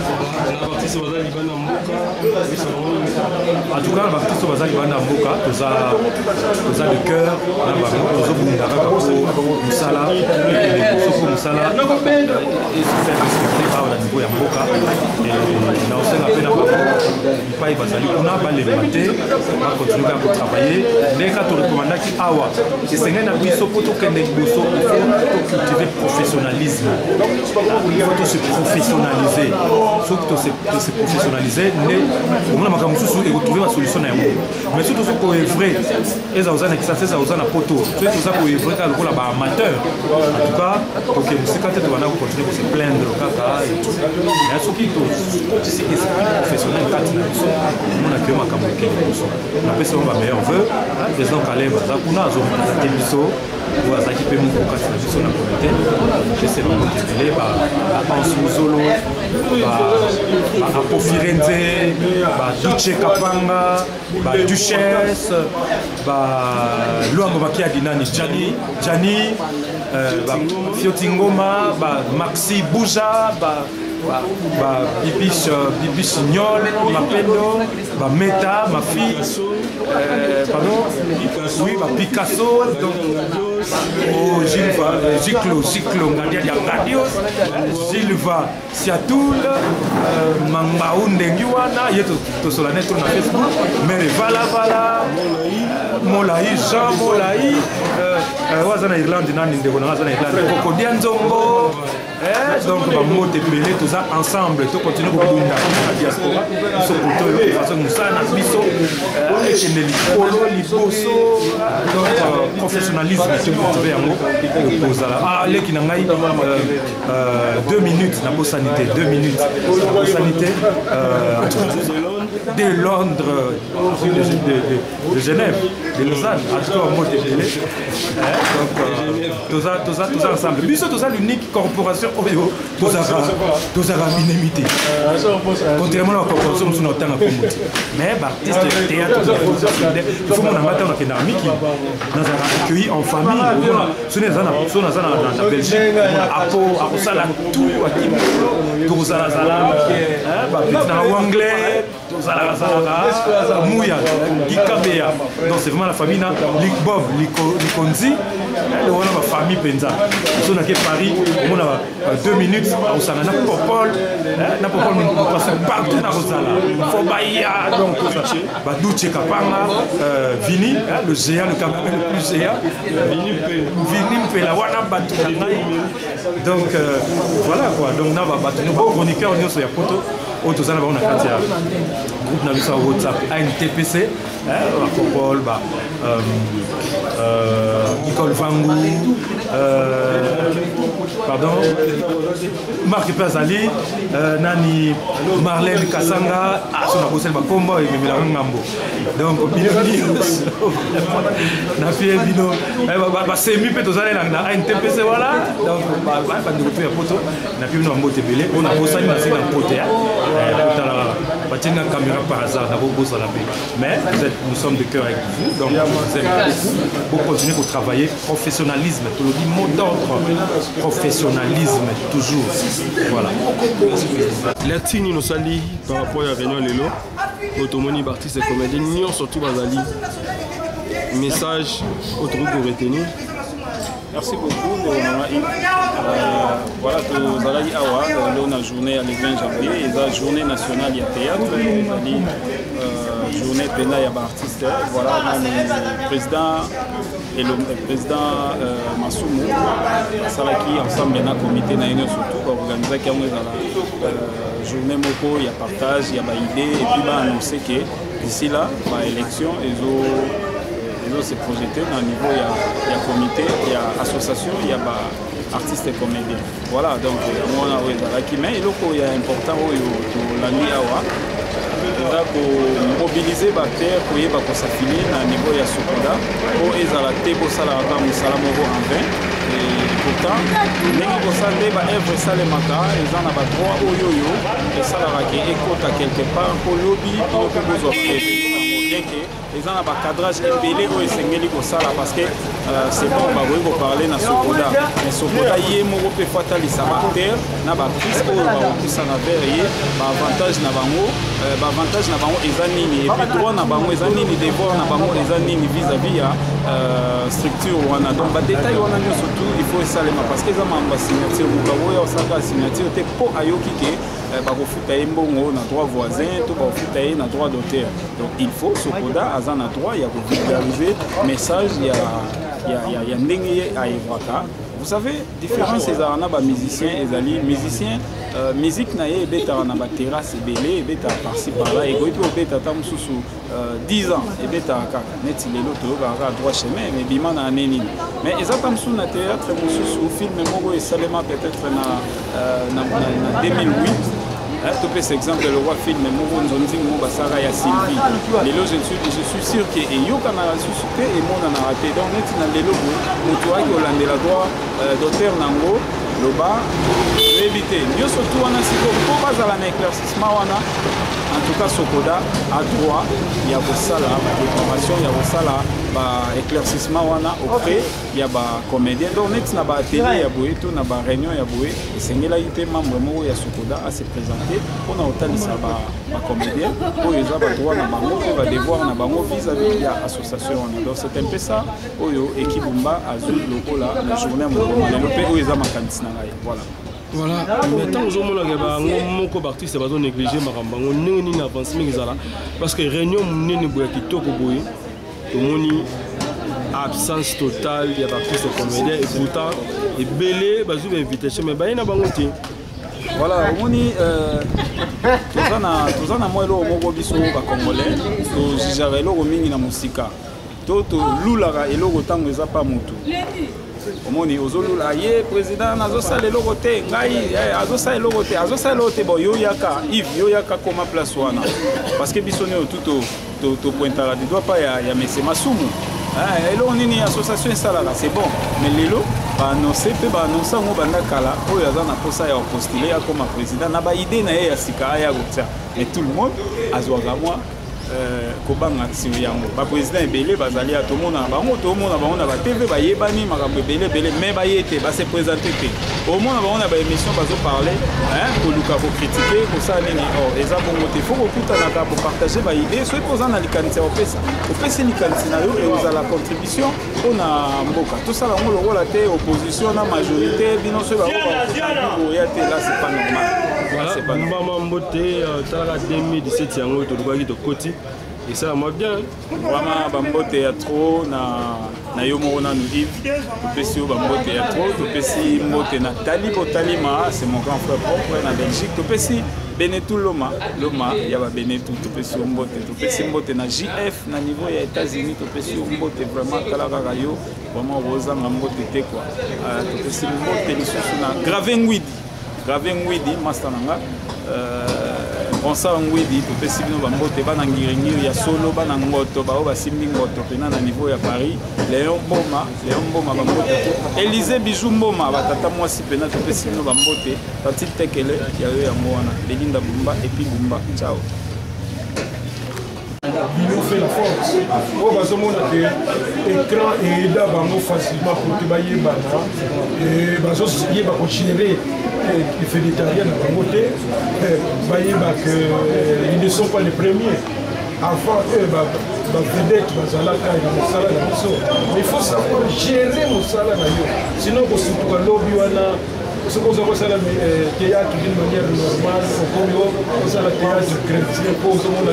En tout cas, les artistes sont basés à Mboka, ils ont le cœur, ils ont le Moussala, ils ont Moussala, et se faire respecter par le niveau de Mboka. Et nous avons fait la peine à Bazali, on a les matés, on va continuer à travailler. Les cas de recommandation qui awa, et c'est un appui sur pour que les bossos, il faut cultiver le professionnalisme. Il faut se professionnaliser. Sauf que se professionnaliser, on a et retrouver la solution. Mais surtout ce qui est vrai, et ça vous a une poteau. Tout ça qui est vrai, c'est amateur. En tout cas, pour que vous continuez à se plaindre, mais ce qui est professionnel, on a que ma caméra. On a fait ça, on va meilleur vœu. Le président Caleb, on a un émission. Ou à ça qui peut nous casser la gestion de la communauté, j'essaie de me révéler à Ansuzolo, à Pofirenze, à Duce Kapanga, à Duchesse, à Luango Makia Dinani, Gianni, Gianni, Fiotingoma, Maxi Bouja, bah Bibiche Bibiche Signol, Mapendo, bah Meta, ma fille, euh, pardon, oui, bah Picasso, donc oh Gilva, Giclo, Giclo, Ngadia Gadios, Gilva, Siatoul, Mambaounde Ngiwana, Yeto Tosolane sur na Facebook, mais Vala Vala, Molaï, Jean Molaï, Wazana Irlande, Nani de Wazana Irlande, Cocodian Zombo, donc bah Mote Pelé, tout ça ensemble, tout continue pour nous la diaspora, ils sont pour de façon nous ça, na biso, et les polo, les bosso, donc professionnalisme, c'est pour trouver un mot pour ça. Ah, les qui n'ont pas deux minutes, na pour sanité, deux minutes, pour sanité, de Londres, de, de, de, de Genève, de Lausanne, à tout le monde est pelé. Donc, tout ça, tout ça, tout ça ensemble. Puis c'est tout ça l'unique corporation Oyo, tout ça, tout ça a une limité. Contrairement à la corporation, nous sommes en train de promouvoir. Mais, artiste de théâtre, il faut qu'on ait un qui nous a accueilli en famille. Ce n'est pas dans la Belgique, à Pau, à Osala, tout, à Kimbo, tout ça, à Anglais. Mouya, Gikabea, donc c'est vraiment la famille, Lik Bob, Likonzi, on a ma famille Penza. Nous sommes à Paris, on a deux minutes, on s'en a Popol, Napopol, on passe partout dans Rosala, Fobaya, donc tout ça. Badouche Kapanga, Vini, le géant, le caméraman le plus géant, Vini Mpela, Wana Batou. Donc voilà quoi, donc on va battre, nous va chroniquer, on est sur la photo. Autre chose, on a fait un groupe navigateur sur WhatsApp, A N T P C, Popol, Nicole Fangou, pardon, Marc Pazali, Nani Marlène Kassanga, son abossé le combat et Mimila Ngambo. Donc, Bino na fait Bino, c'est mieux que A N T P C, voilà. Donc, on va faire une photo, on a pu nous emboîter belé, on a bossé dans une côté. Pas une caméra par hasard, mais vous êtes, nous sommes de cœur avec vous, donc vous aime beaucoup. Vous continuez à travailler, professionnalisme, tout le dit, mot d'ordre, professionnalisme, toujours. Voilà. Latini nous sali par rapport à la réunion Lelo, automoni artiste et comédien, nous surtout Bazali. Message au truc pour retenir. Merci beaucoup. Euh, voilà, nous allons la journée le vingt janvier, et la journée nationale du théâtre, euh, journée pénale et artiste. Voilà, le président et le président euh, Massoumou, Salaki, ensemble, dans le comité national surtout, pour organiser la euh, journée Moko, il y a partage, il y a des idées, et puis bah, annoncer que d'ici là, l'élection, ils ont se projeter au niveau il y, a, il y a comité, il y a association, il y a bah, artistes et comédiens. Voilà, donc moi on a mais il y a important pour l'année awa. Mobiliser les acteurs pour s'affilier au niveau de Sokoda pour les acteurs pour s'affilier en vain. Et pourtant, les acteurs œuvre salemaka, ils ont le droit au yo-yo et ça leur a écouté quelque part pour lobby pour que vous offrez. Les gens ont un cadrage épelé au Sengeli Kosala parce que euh, c'est bon, on va parler dans Sokoda. Mais Sokoda, il y a un peu de fatal, il s'en va terre, il y a un prise pour s'en avoir, il y a un avantage, il y a un avantage, il y a un nini, et puis droit, il y a un nini, devoir, il y a un nini vis-à-vis de la structure. Donc, le détail, surtout, il faut ça parce que les gens ont une signature, ils ont une signature, c'est pour Ayokike. Na droit voisin, tout na droit d'auteur. Donc il faut ce coda à un droit, il y a pour vulgariser message, il y a il y a ndenge à Ivoaka. Vous savez, différence c'est un ba musicien et ali musicien musique na ye beta na ba terrasse belé beta par-ci par-là et puis beta tam sous dix ans et beta ka net lelo to ba droit chemin mais bima na neni. Mais exactement sous na théâtre sous film moko et salema peut-être na na deux mille huit. Tu peux cet exemple, le roi film, Mouro Nzonzi, Mouro Basara et Sylvie. Les lots, je suis sûr que Yoka n'a suscité et moi n'a raté. Donc, net dans les lots, Moutouaki, Hollande, la droit, d'auteur Nango, le bas, toyebi te nyonso tu wana sikoyo mpo bazala na éclaircissement wana en tout cas Sokoda a droit ya kosala badéclaration ya kosala baéclaircissement wana auprès ya bacomédien donc neti na baatelier ya boye to na baréunion ya boye esengelaki te membre moko ya Sokoda ase présente mpona kotalisa bacomédien oyo eza badroit na bango mpe badevoir na bango vis-à-vis ya association wana donc c'est un peu ça oyo ekibumba azwi lokola na journée ya mokoma lelo mpe oyo eza makanisi na ngai voilà. Voilà, mais tant que on a un peu artiste, on négligé makambo, on n'est ni avancé mais ça parce que réunion n'est ni boya kitoko boy, tout moni absence totale, il y a artiste comédien et pourtant et belé bazu invitation mais baina bangote. Voilà, moni euh tozana tozana moi lo moko biso ba congolais, to jijara lo mingi na musika. To to lulaka eloko tango eza pa mutu. Omoni ozolula ye président azosala eloko te ngai azosala eloko te azosala eloko te bon yo yaka Yves yo yaka koma place wana parce que biso ne tout to to pointara du doigt pas ya ya mese masumu ah eloko nini association esalaka c'est bon mais lelo ba annoncer pe ba annoncer ngo banda kala oyo azana posa ya postuler ya koma président na ba idée na ye ya sika ya gotia mais tout le monde azwaka moi kobanga tsiri yango ba président ebele bazali atomona bango tomona bango na ba T V bayebani makambo ebele ebele mais bayete ba se présenter te au moins bango na ba émission bazo parler hein koluka ko critiquer ko ça nini oh eza bongo te faut kokutana ka pour partager ba idée so ipoza na likanisa opesa opesa likanisa na yo et vous la contribution on a mboka tout ça bango lokola te opposition na majorité bino so ba ko ya te là c'est pas normal. Voilà, Mbama Mbote, Tala deux mille dix-sept, yango to doit to koti. Et ça moi bien. Vraiment Bambote ya trop na na yo mona nous Yves. To pesi yo Bambote ya trop, to pesi Mbote na Tali Botalima, c'est mon grand frère propre na Belgique. To pesi Benetou Loma, Loma ya ba Benetou, to pesi Mbote, to pesi Mbote na J F na niveau ya États-Unis, to pesi Mbote vraiment Tala Rayo, vraiment Rosa Mbote te quoi. To pesi Mbote lisusu na Grave Ngwidi. Grave Ngwidi master nanga euh on sa Ngwidi to pesi bino bambote bana ngiringiri ya solo bana ngoto ba o basimbi ngoto pena na niveau ya Paris Léon Boma Léon Boma bambote Élysée Bijou Mboma batata mwasi pena to pesi bino bambote tati tekele ya yo ya mwana Belinda Bumba et puis Bumba ciao. Il nous fait la force. On va se montrer que l'écran est là facilement pour que les gens et ils vont gérer les fédétariens à côté. Ils ne sont pas les premiers. Avant eux, vedette, il faut savoir gérer mon salaire. Sinon, on se trouve à lobby. Ce qu'on a fait le théâtre d'une manière normale, on a le théâtre chrétien, on a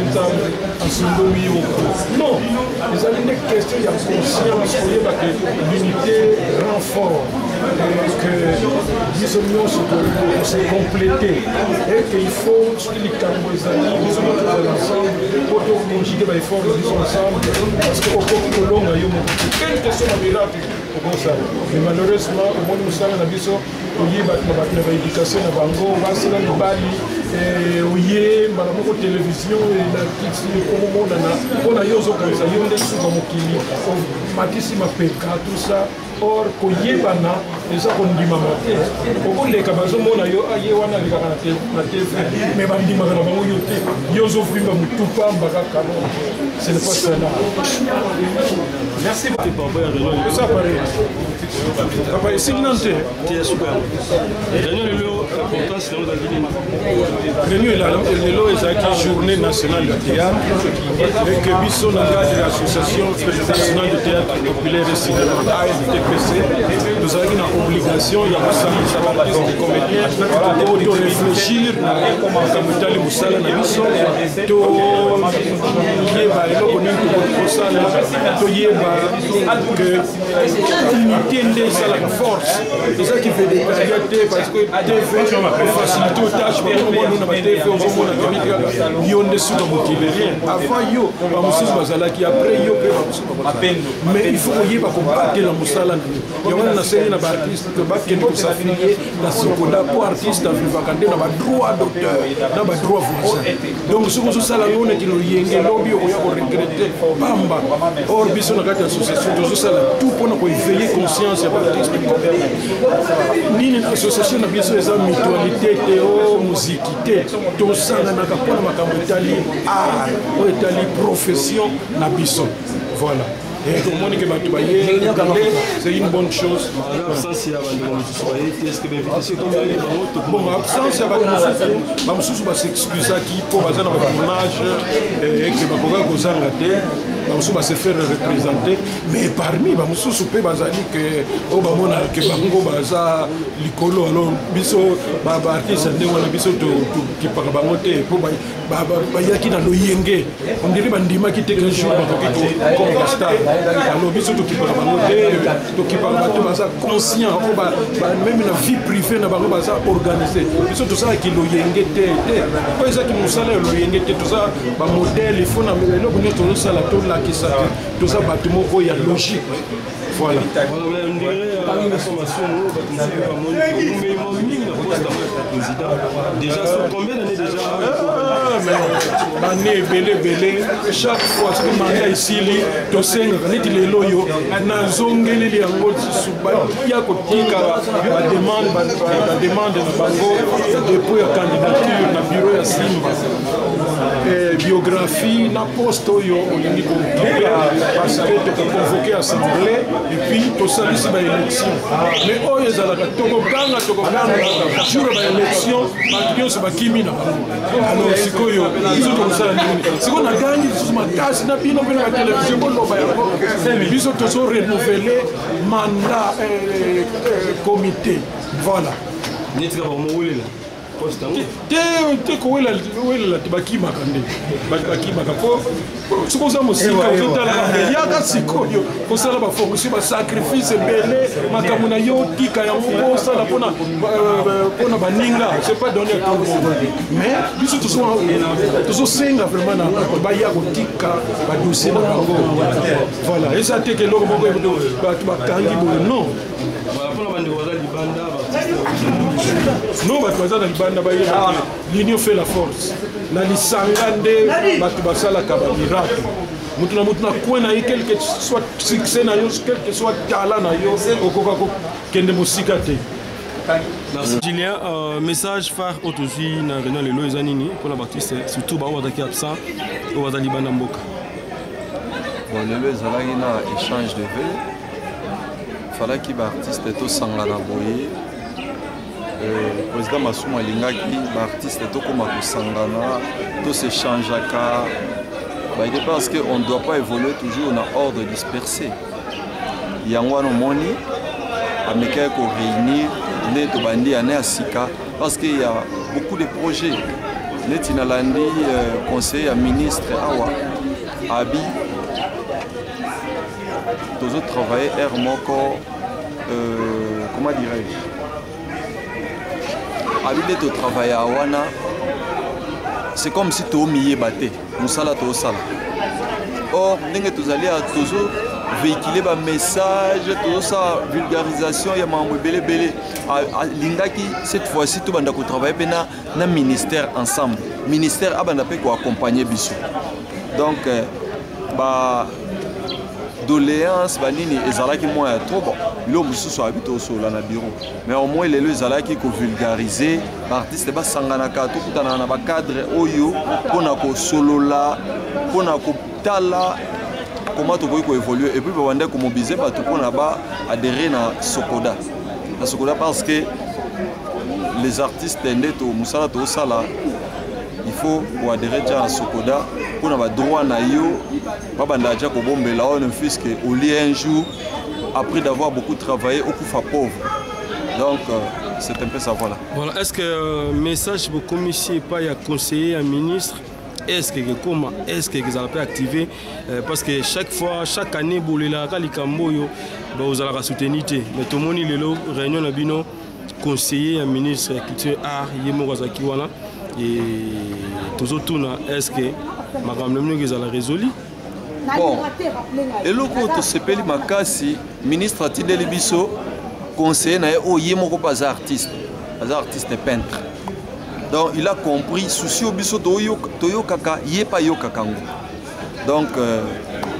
le non, il y a une question de conscience que l'unité rend fort, que les unions se compléter et qu'il faut que les Cambodgiens, les autres ensemble, pour conjuguer les efforts ensemble, parce qu'au cours de l'homme, il y a une question de miracle. Mais malheureusement, au monde où na biso oye ba na éducation na bango basala libali eh oye mara moko télévision et la kitsi comme monde na pona yozo comme ça yonde suka mokili matisi mapeka tout ça or koyebana eza kondima mate okoleka bazomona yo aye wana likaka na T V mais bandimaka na bango yo te yozo vimba mutupa mbaka kano ce n'est pas ça là. Merci beaucoup. Ça pareil. Papa ici Nantes. Qui est super. Réunion est là, le est la journée nationale du théâtre et que Bisson engage l'association nationale de théâtre populaire et cinéma A F T P C. Nous avons une obligation, il y a des comédiens pour réfléchir comment Kamutali Moussala na Bisson, que l'unité c'est la force. C'est ça qui fait des carrières parce que T V facilite aux tâches, mais au moins on a T V, on a des yon de sous dans le avant yo, on a aussi bazala qui après yo mais il faut qu'il y ait pas combattre la Moussala. Il y a une série de artistes que bat qui nous s'affilier la Sokoda pour artistes à vivre quand on a droit d'auteur, on a droit français. Donc ce que ça la on est qui le yenge lobby on a regretté pas pamba or biso na kati association tozosala tout mpona koéveiller conscience ya baartiste nini na association na biso eza mutualité te o muziki te tosanganaka mpona makambo etali art oyo etali profession na biso voilà. Et tout le monde qui va travailler, c'est une bonne chose. L'absence, il y a est-ce que l'invitation est bon, l'absence, il y a va s'excuser qui pour passer dans le image et que va se faire représenter. Mais parmi, va se souper bazali que au bamona que bango baza likolo alors biso ba artiste ndé wana biso to qui par bangote pour ba ba yaki na loyenge on dirait bandima qui te un jour ba ko comme star. Alors, biso to kipaka bango te to kipaka bato baza conscient o ba même na vie privée na bango baza organisé biso to ça ki loyenge te te ko eza ki musala loyenge te to ça ba modèle il faut na melo ko to sala to la ki ça to ça bato moko ya logique voilà parmi les formations déjà sur combien d'années déjà année belé belé chaque fois que mandat ici li to senga neti lelo yo na zongeleli yango suba ya kotika ba demande ba demande na bango dépôt ya candidature na bureau ya Simba eh, biographie na poste oyo olingi kotika parce que to convoquer assemblée et puis to salisi ba élection mais oyo ezalaka tokokanga tokokanga jour ba élection bato nyonso bakimi na alors sikoyo izo tokosala nini sikoyo na gangi lisusu makasi na bino mpe na télévision boloba yango biso tozo renouveler mandat euh, euh, comité voilà netika bamowelela te kowelela te bakimaka nde bakimaka po soki oza mosika ozotalaka yaka sikoyo kosala bafonction basacrifice ebele makambo na yo tika yango kosala mpona baninga c'est pas donné à tout le monde mais biso tozosenga vraiment na baya kotika badossier na bango voilà eza te keloko moko bato bakangi boye non mpona bandeko baza libanda non bato baza na libanda bayeba l'union fait la force na lisanga nde bato basalaka bamiracle mutu na mutu na kwe na ye quelque soit succès na yo quelque soit talent na yo okoka kokende mosika te. Merci Julien. Euh, message phare autour na réunion lelo eza nini mpona baartiste surtout bao bazalaki absent oyo baza libanda mboka. Bon lelo ezalaki na échange de vœux falaki baartiste tosangana boye. Le président Massoum alingaki baartiste tokoma kosangana tosechangeaka parce qu'on ne doit pas évoluer toujours en ordre dispersé. Yango wana omoni amekaki koréunir nde tobandi ane ya sika parce qu'il y a beaucoup de projets neti nalandi euh, conseiller ya ministre awa abi tozo travailler air moko euh, comment dirais-je habité de travail à Wana, c'est comme si tu as battu, nous sommes là, tu es là. Or, nous allons toujours véhiculer des messages, toute sa vulgarisation, il y a des belé belé. Lingaki, cette fois-ci, tu vas travailler dans le ministère ensemble. Le ministère a accompagné Bissou. Donc, bah, doléance banini ezalaki moi trop bon l'homme sous habite au sol na bureau mais au moins les ezalaki ko vulgariser artiste ba sangana ka to kutana na ba cadre oyo pona ko solola pona ko tala comment to ko évoluer et puis ba wande ko mobiliser ba to pona ba adhérer na Sokoda na Sokoda parce que les artistes ndeto musala to sala il faut adhérer à Sokoda pour avoir droit na yo babanda ja ko bombela on fils que au lieu un jour après d'avoir beaucoup travaillé au coup pauvre donc euh, c'est un peu ça voilà voilà est-ce que euh, message pour commissaire pas ya conseiller un ministre est-ce que comment est-ce que vous allez activer euh, parce que chaque fois chaque année bolela ka likambo yo ba vous allez soutenir mais tout le monde lelo réunion na bino conseiller un ministre culture art yemo wazaki wana et tous autour est-ce que madame le a résolu bon et le côté sepeli makasi ministre atindeli biso conseiller na o yemo pas artiste pas artiste peintre donc il a compris souci biso toyo toyo kaka yepa yo kakango donc euh,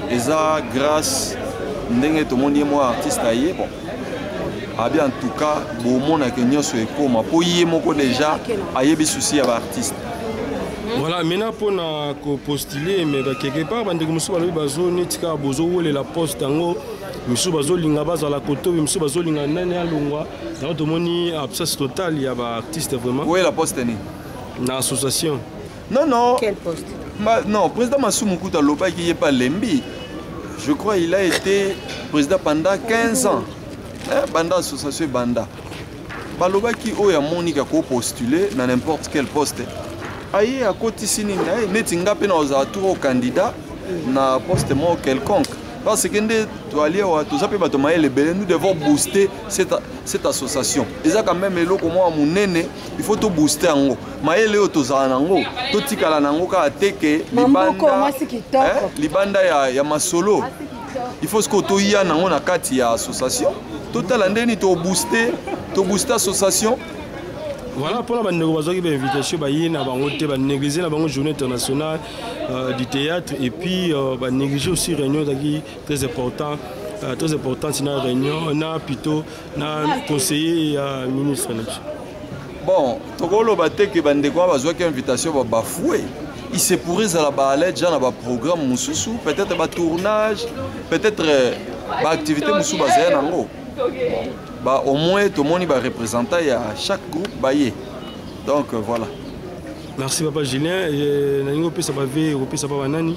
eza grâce ndenge tomoni moi artiste aye bon abi en tout cas bomonaka nyonso ekoma mpo ye moko déjà ayebi souci ya baartiste. Voilà, maintenant pour postuler, mais quelque part, quand nous sommes allés à zone, nous la poste en haut, nous sommes allés à la côte, nous sommes allés à la longue. Dans le monde, absence totale, il y a des artistes vraiment. Où est la poste? Dans l'association. Non, non. Quel poste? Ma, non, président Massou Moukouta Loba qui n'est pas Lembi. Je crois qu'il a été président pendant quinze ans. Hein, Banda Association Banda. Baloba qui a Monica ko postuler dans n'importe quel poste. Aïe, à côté ici, netinga pe na ozaturo candidat na poste mo quelconque. Parce que nous nous devons booster cette, cette association. Et ça quand même il faut tout booster en haut. Maëlle otozanango, tout tikalanango ka teke libanda. Libanda ya ya masolo. Il faut ce que to ya nango na kati ya association. Total andeni to booster, to booster association. Voilà pour la invitation, il y a négliger la journée internationale euh, du théâtre et puis euh, négliger aussi la réunion très important, euh, très important, c'est la réunion, on a plutôt un conseiller et un ministre. Bon, Tokolo Bate qui bande quoi, besoin qu'invitation va bafouer. Il se pourrait à la balade, déjà dans le programme Moussou, peut-être un tournage, peut-être une activité Moussou basée en haut. Bah, au moins tout le monde va représenter à chaque groupe baillé. Donc euh, voilà. Merci papa Julien. Et Nango ça va faire, ça va nani.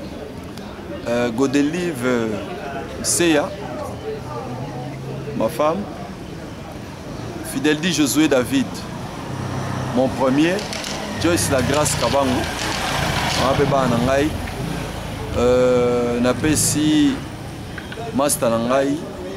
Godelive Seya, ma femme. Fidèle dit Josué David, mon premier. Joyce la Grâce Kabango. On a fait Banangai. Napesi Master Nangai.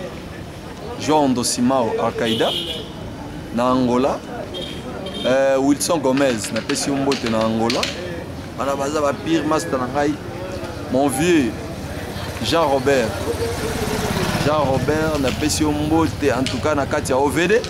Jean Dosimao Al-Qaïda na Angola, euh, Wilson Gomez na pesi mbote na Angola, ana baza ba pire master na ngai, mon vieux Jean Robert Jean Robert na pesi mbote en tout cas na kati ya O V D,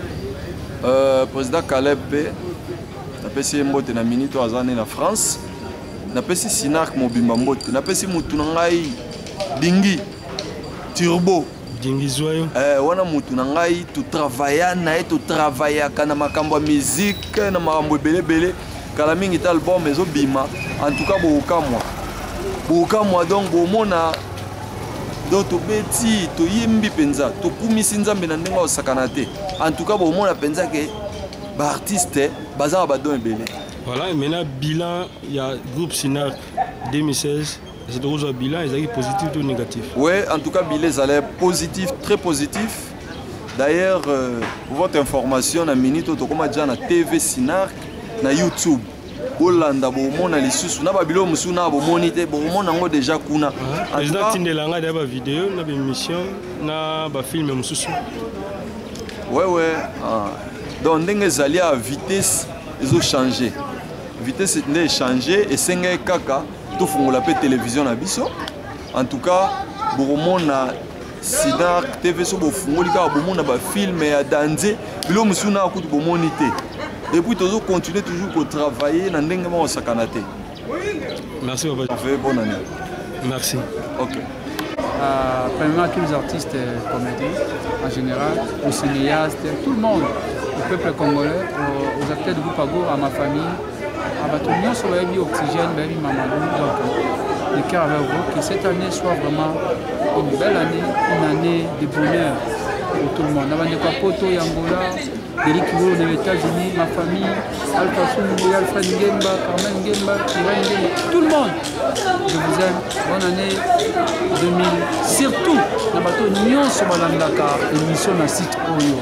euh, président Caleb na pesi mbote na minito azane na France, na pesi Sinark mobimba mbote, na pesi mutu na ngai Dingi Turbo Eh, wana mutu na ngai tu travailler na tu travailler kana makambo ya musique na makambo bele bele kala mingi ta album ezo bima en tout cas bokamwa bokamwa donc bomona donc to beti to yimbi penza to kumisi nzambe na ndenga osakana te en tout cas bomona penza ke ba artiste baza ba don bele. Voilà, maintenant bilan il y a groupe Sinar deux mille seize. C'est un bilan, ils sont positifs ou négatifs? Oui, en tout cas, bilan est positif, très positif. D'ailleurs, euh, pour votre information, na minute, on a déjà na T V Sinark, na YouTube. Bolanda, bon, na lisusu, na babilo musu na bo monité, bon, on a déjà kuna. Président Tindelanga, d'abord vidéo, na émission, na ba film musu. Ouais, ouais. Donc, les alliés à vitesse, ils ont changé. Vitesse est changé et c'est un kaka. Tout font la télévision na biso. En tout cas, pour na Sinark T V so bo fungoli ka bo mona ba film ya danser, bilo musuna ku bo monité. Et puis toujours continuer toujours à travailler na ndenge mo sakanate. Merci papa. Bonne année. Merci. OK. Euh, premièrement, tous les artistes comédiens en général, aux cinéastes, tout le monde, au peuple congolais, aux, aux acteurs de Goupago, à ma famille. Abatonion sur la vie oxygène, la vie Mamadou, donc le cœur avec vous, que cette année soit vraiment une belle année, une année de bonheur pour tout le monde. Avant de Kapoto, Yangola, Eric Kiro aux États-Unis, ma famille, Alpha Soumou, Alpha Ngemba, Carmen Ngemba, Kira Ngemba, tout le monde. Je vous aime. Bonne année deux mille. Surtout, la bateau Nyon sur Malandaka, émission dans le site Oyo.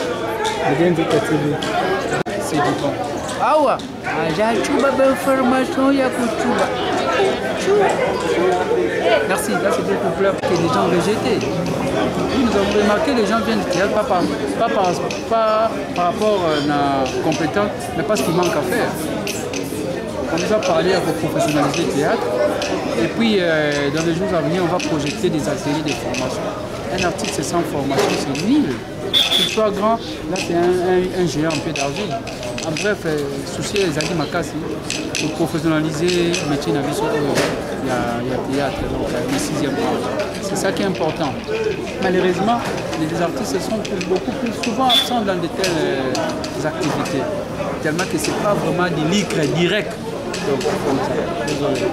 C'est du bon. Awa, j'ai chuba d'information, ya kuchuba. Merci, là c'était pour pleurer que les gens rejetés. Oui, nous avons remarqué que les gens viennent du théâtre, pas par, pas par, pas par rapport à la compétence, mais parce qu'il manque à faire. On nous a parlé pour professionnaliser le théâtre. Et puis, euh, dans les jours à venir, on va projeter des ateliers de formation. Un artiste sans formation, c'est nul. Qu'il soit grand, là c'est un, un, un géant un peu d'argile. En bref, euh, soucier les amis Makassi pour professionnaliser le métier de la vie. il y a, il y a théâtre, donc le sixième art. C'est ça qui est important. Malheureusement, les artistes sont beaucoup plus souvent absents dans de telles euh, activités. Tellement que ce n'est pas vraiment des livres directs. Donc, désolé.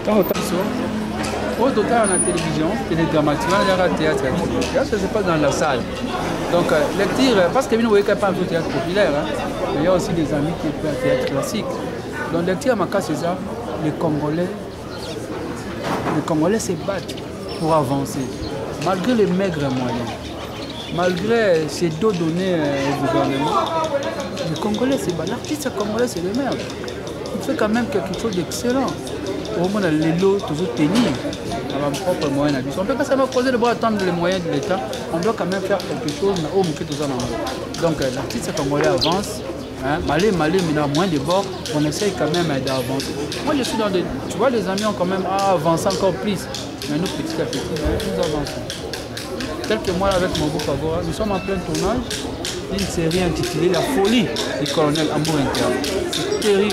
Au total, on a la télévision, télédramatique, on a le théâtre. Ça se passe dans la salle. Donc, euh, lecture, parce que nous ne voyons pas un théâtre populaire, hein. Il y a aussi des amis qui font un théâtre classique. Donc, lecture, à ma cas, c'est ça. Les Congolais, les Congolais se battent pour avancer, malgré les maigres moyens, malgré ces dos donnés au gouvernement. Les Congolais se battent. L'artiste congolais, c'est le maire. Il fait quand même quelque chose d'excellent. Au moins, les lots, toujours tenir à nos propres moyens. On ne peut pas seulement poser le bras attendre les moyens de l'État. On doit quand même faire quelque chose. Donc, l'artiste congolais avance. Hein, malé, malé, mais dans moins de bords, on essaye quand même d'avancer. Moi, je suis dans des... Tu vois, les amis ont quand même avancé encore plus. Mais nous, petit à petit, nous avançons. Tel que moi, avec mon groupe Agora, nous sommes en plein tournage d'une série intitulée La folie du colonel Amour Interne. C'est terrible.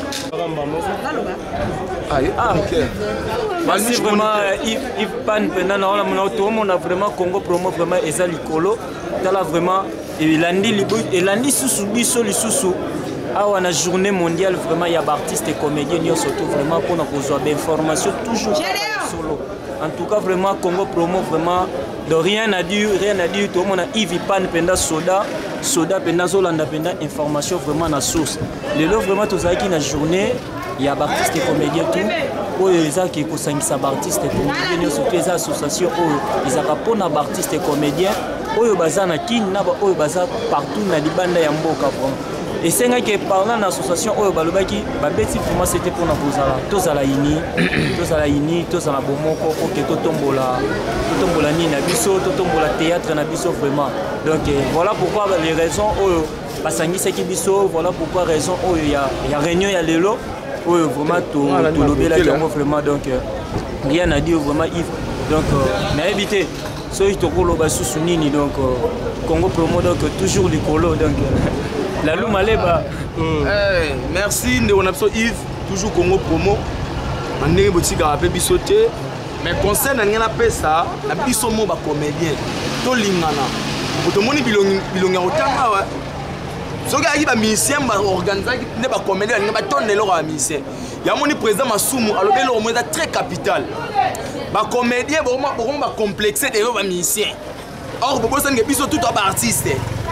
Ah, ok. Merci vraiment, Yves Pan, on a vraiment Congo Promo, vraiment, et ça, l'icolo. Là, vraiment, et l'andi sous biso lisusu awa na journée mondiale vraiment il y a artistes et comédiens surtout vraiment pour avoir des informations toujours solo. En tout cas vraiment Congo Promo vraiment de rien à dire, rien à dire, tout le monde a Yves Pan penda soda, soda penda zolanda penda information vraiment na source. Les lots vraiment tous avec une journée il y a artistes et comédiens tout. Pour les gens qui sont artistes et comédiens surtout les associations où ils ont pas artistes et comédiens. Oyo baza na kin na ba oyo baza partout na libanda ya mboka vraiment. Et c'est nga qui parlant d'association oyo balobaki ba beti pour moi c'était pour na bozala tozala ini tozala ini tozala bomoko OK totombola totombola ni na biso totombola théâtre na biso vraiment. Donc eh, voilà pourquoi les raisons oyo basangisa ki biso, voilà pourquoi raison oyo ya ya réunion ya lelo oyo vraiment to to lobela yango vraiment donc eh, rien à dire vraiment Yves. Donc euh, na éviter so itokolo basusu nini donc euh, Congo Promo donc toujours likolo donc euh, la luma leba mm. Hey, merci ndeko na biso Yves toujours Congo Promo ndenge botika ape biso te mais concert na ngena pesa na biso mo ba comédien to lingana to moni bilongi bilongi otanga wa soki aki ba musicien ba organiser ne ba comédien ne ba tonner lo ba musicien ya moni président Masumu alobelo au moins très capital. Les comédiens sont complexés de les musiciens. Or, pour ça, ils sont tous artistes.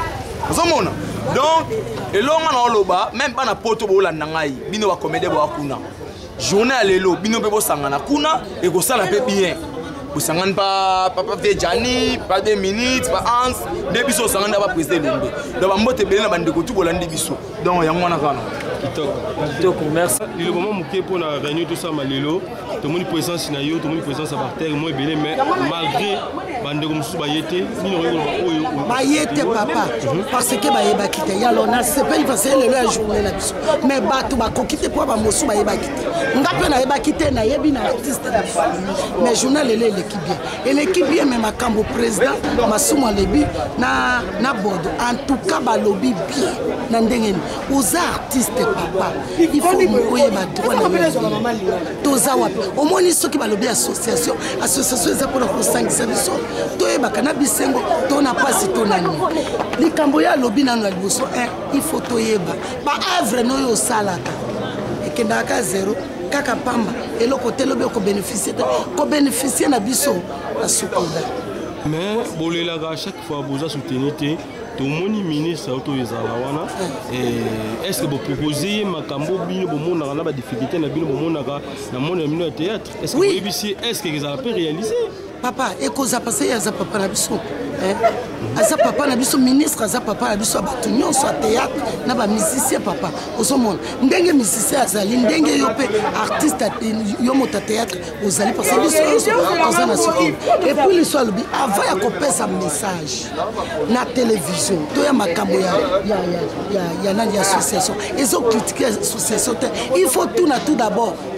Donc, et là, on même pas na poto bola nangai, bino ba comédien ba kuna. Journée à l'élo, bino bebo sangana kuna et go sala pe bien. Vous sangana pas papa Vejani, pas deux minutes, pas ans, deux biso sangana ba président Lumbe. Donc, mbote belé na bande ko tu bolandi biso. Donc, yango wana kana. Kitoko, merci. Le moment où pour la réunion tout ça malelo, tout le monde présence na yo, tout le monde présence à parterre, moi belé mais malgré bande comme sous bayete, ni no oyo. Bayete papa, parce que bayeba kité ya lona, c'est pas facile le la journée la biso. Mais batu ba kokite pour ba mosu bayeba kité. Ngape na yeba kité na yebi na artiste na mais journal le l'équipe bien. Et l'équipe bien même makambo président Masumu Lebi na na bodo. En tout cas ba lobby bien. Na ndengeni aux artistes papa. Il faut moyer ba droit na maman. Toza wapi. Au moins ils sont qui ba lobby association, association za pour ko sangisa biso. Toyeba kana bisengo to na pasi to nani. Likambo ya lobby na liboso un il faut toyeba. Ba œuvre no yo salaka. Et kendaka zéro kaka pamba et le côté lobe ko bénéficier ko bénéficier na biso na sukoda. Mais bolela à chaque fois boza soutenir tout le monde ministre auto ezala wana et est-ce que vous proposez makambo bino bomo na ba difficulté na bino bomo na na monde de théâtre est-ce que vous ici est-ce que ça peut réaliser papa et cause passer ya za papa na biso hein aza papa na biso ministre aza papa na biso bato nyonso a théâtre na ba musicien papa osomona ndenge musicien azali ndenge yo pe artiste yo mota théâtre ozali parce que biso oza na soko et puis le soir avant ya kopesa message na télévision to ya makambo ya ya ya ya na association et so critiquer association il faut tout na tout d'abord hein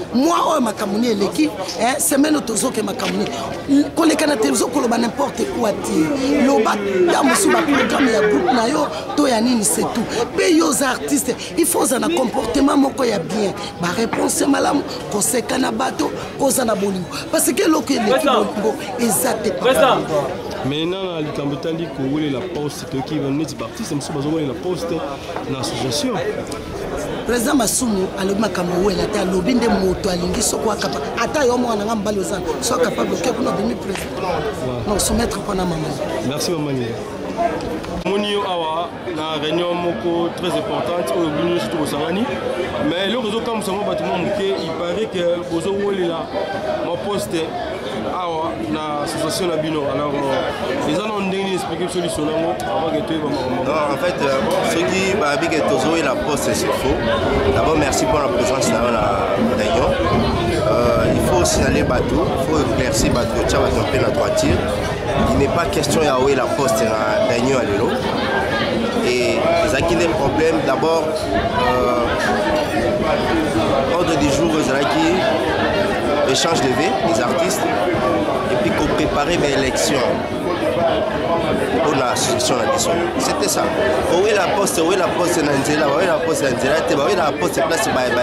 moi oyo makambo ni eleki semaine tozoke makambo ni koleka na télévision koloba n'importe quoi ti loba ta mosu ba programme ya groupe na yo to ya nini c'est tout pe yo za artiste il faut za na comportement moko ya bien ba réponse malamu koseka na bato koza na bolingo parce que loko eleki bolingo exacte maintenant likambo etali kowelela poste toyoki neti baartiste mosusu bazowelela poste na association président Masumu alobi makambo wela te alobi nde moto alingi soko akapa ata yo mwana nga mbali ozana so capable ke kuna demi président donc soumettre mpona mama. Merci maman. Moni awa na réunion moko très importante au bini surtout au Sangani mais le réseau comme ça mon bâtiment moké il paraît que bozo welela ma poste awa na association na bino alors les gens ont donné expliquer solution nango avant que tu non en fait ce qui va avec que tozo et la poste c'est faux. D'abord merci pour la présence dans la réunion. Euh, il faut signaler bateau, il faut éclaircir bateau, tu vas tomber la droitière. Il n'est pas question de où la poste dans la réunion à l'élo. Et les acquis des problèmes, d'abord, euh, ordre du jour, les acquis, échange de V, les artistes, et puis qu'on prépare mes élections pour l'association de la c'était ça. Où est la poste, où est la poste Nanzela, où est la poste Nanzela, où est la poste place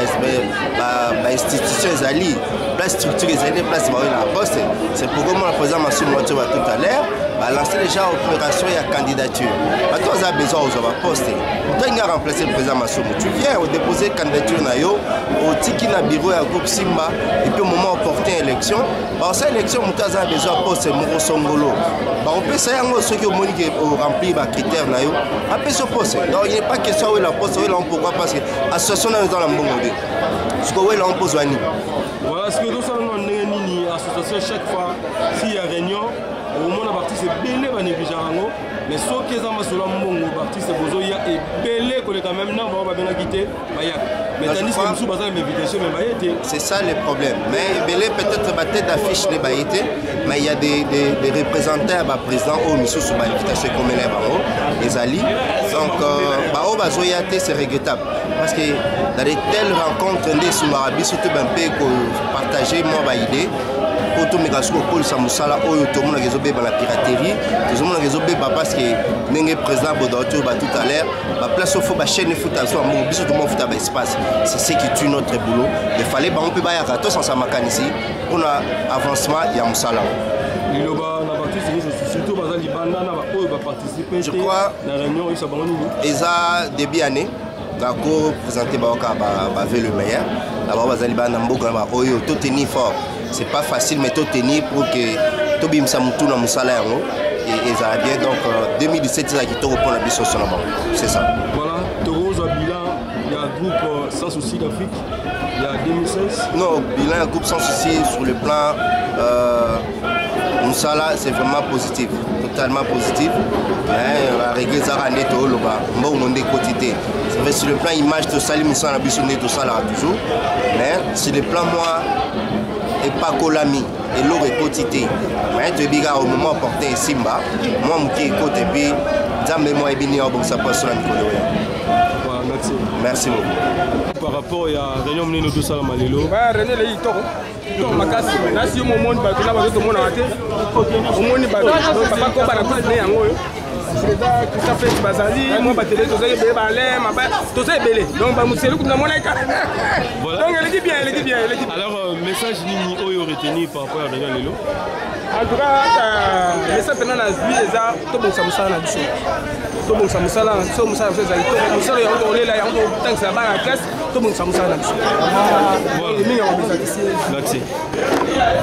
de l'institution Zali, place structure Zali, place de la poste. C'est pourquoi le président Massou Mouatou tout à l'heure a lancé déjà opération et la candidature. Toi, tu as besoin de poste. Toi, il a remplacé le président Massou. Tu viens déposer la candidature au tiki na bureau et groupe Simba et puis au moment opportun élection. Alors cette élection, tu as besoin de poste Moro Songolo. On peut savoir ceux qui ont rempli les critères. Après ce poste, il n'y a pas question où la poste, où pourquoi parce que l'association est dans la bonne idée. Ce qu'on veut, on pose à nous. Voilà, ce que nous avons une association chaque fois, s'il y a réunion, au moins la partie c'est belé, va négliger mais ce qui est dans la partie c'est besoin il y a belé que quand même non on va bien quitter mais tandis que nous sommes invitation mais c'est ça le problème mais belé peut-être ma tête d'affiche les baïté mais il y a des des, des représentants bah président au monsieur sous invitation comme les barreaux les alliés donc bah au bazoyate c'est regrettable parce que dans de telles rencontres des sous Marabi surtout un peu partager moi bah idée pour tout méga sous Paul Samusala au tout le monde a résolvé la piraterie tout le monde a résolvé parce que n'est président Bodoto bah tout à l'heure bah place au faut bah chaîne foot à soi mon bis tout le monde foot à espace c'est ce qui tue notre boulot il fallait bah on peut bah y avoir tous ensemble ici pour l'avancement il y a Musala je crois ils a début année Gako présenté Baoka avait le meilleur d'abord bazali bana mboka ba oyo to tenir fort c'est pas facile mais to tenir pour que to bimsa mutu na musala yango et ça bien donc deux mille dix-sept ça qui to pour la biso sonoma c'est ça voilà Toros a bilan il y a groupe sans souci d'Afrique il y a deux mille seize non bilan groupe sans souci sur le plan euh, Musala c'est vraiment positif totalement positif la règle ça a net au loba mbo monde quotidien c'est vrai sur le plan image de Salim Musala bisonné tout ça là toujours mais sur le plan moi et pas Kolami et l'autre quotidien mais tu biga au moment porté Simba moi m'ki côté puis Zambe moi et bini au ça passe sur la micro merci merci beaucoup par rapport à réunion menée tout ça malelo bah René le itoko to makasi nasi mo monde ba tuna ba to mona ate o moni ba papa ko ba na ko ne yango yo c'est ça tout ça fait bazali moi ba télé to ça ba le ma ba to ça belé donc ba muselu kuna mona ka voilà donc elle dit bien elle dit bien elle dit alors message nini oyo retenu par rapport à réunion lelo en tout cas message pendant la vie les a to bon ça musala na biso to bon ça musala so musala so za to musala ya ndo lela ya ndo tank ça ba la classe to bon ça musala na biso voilà merci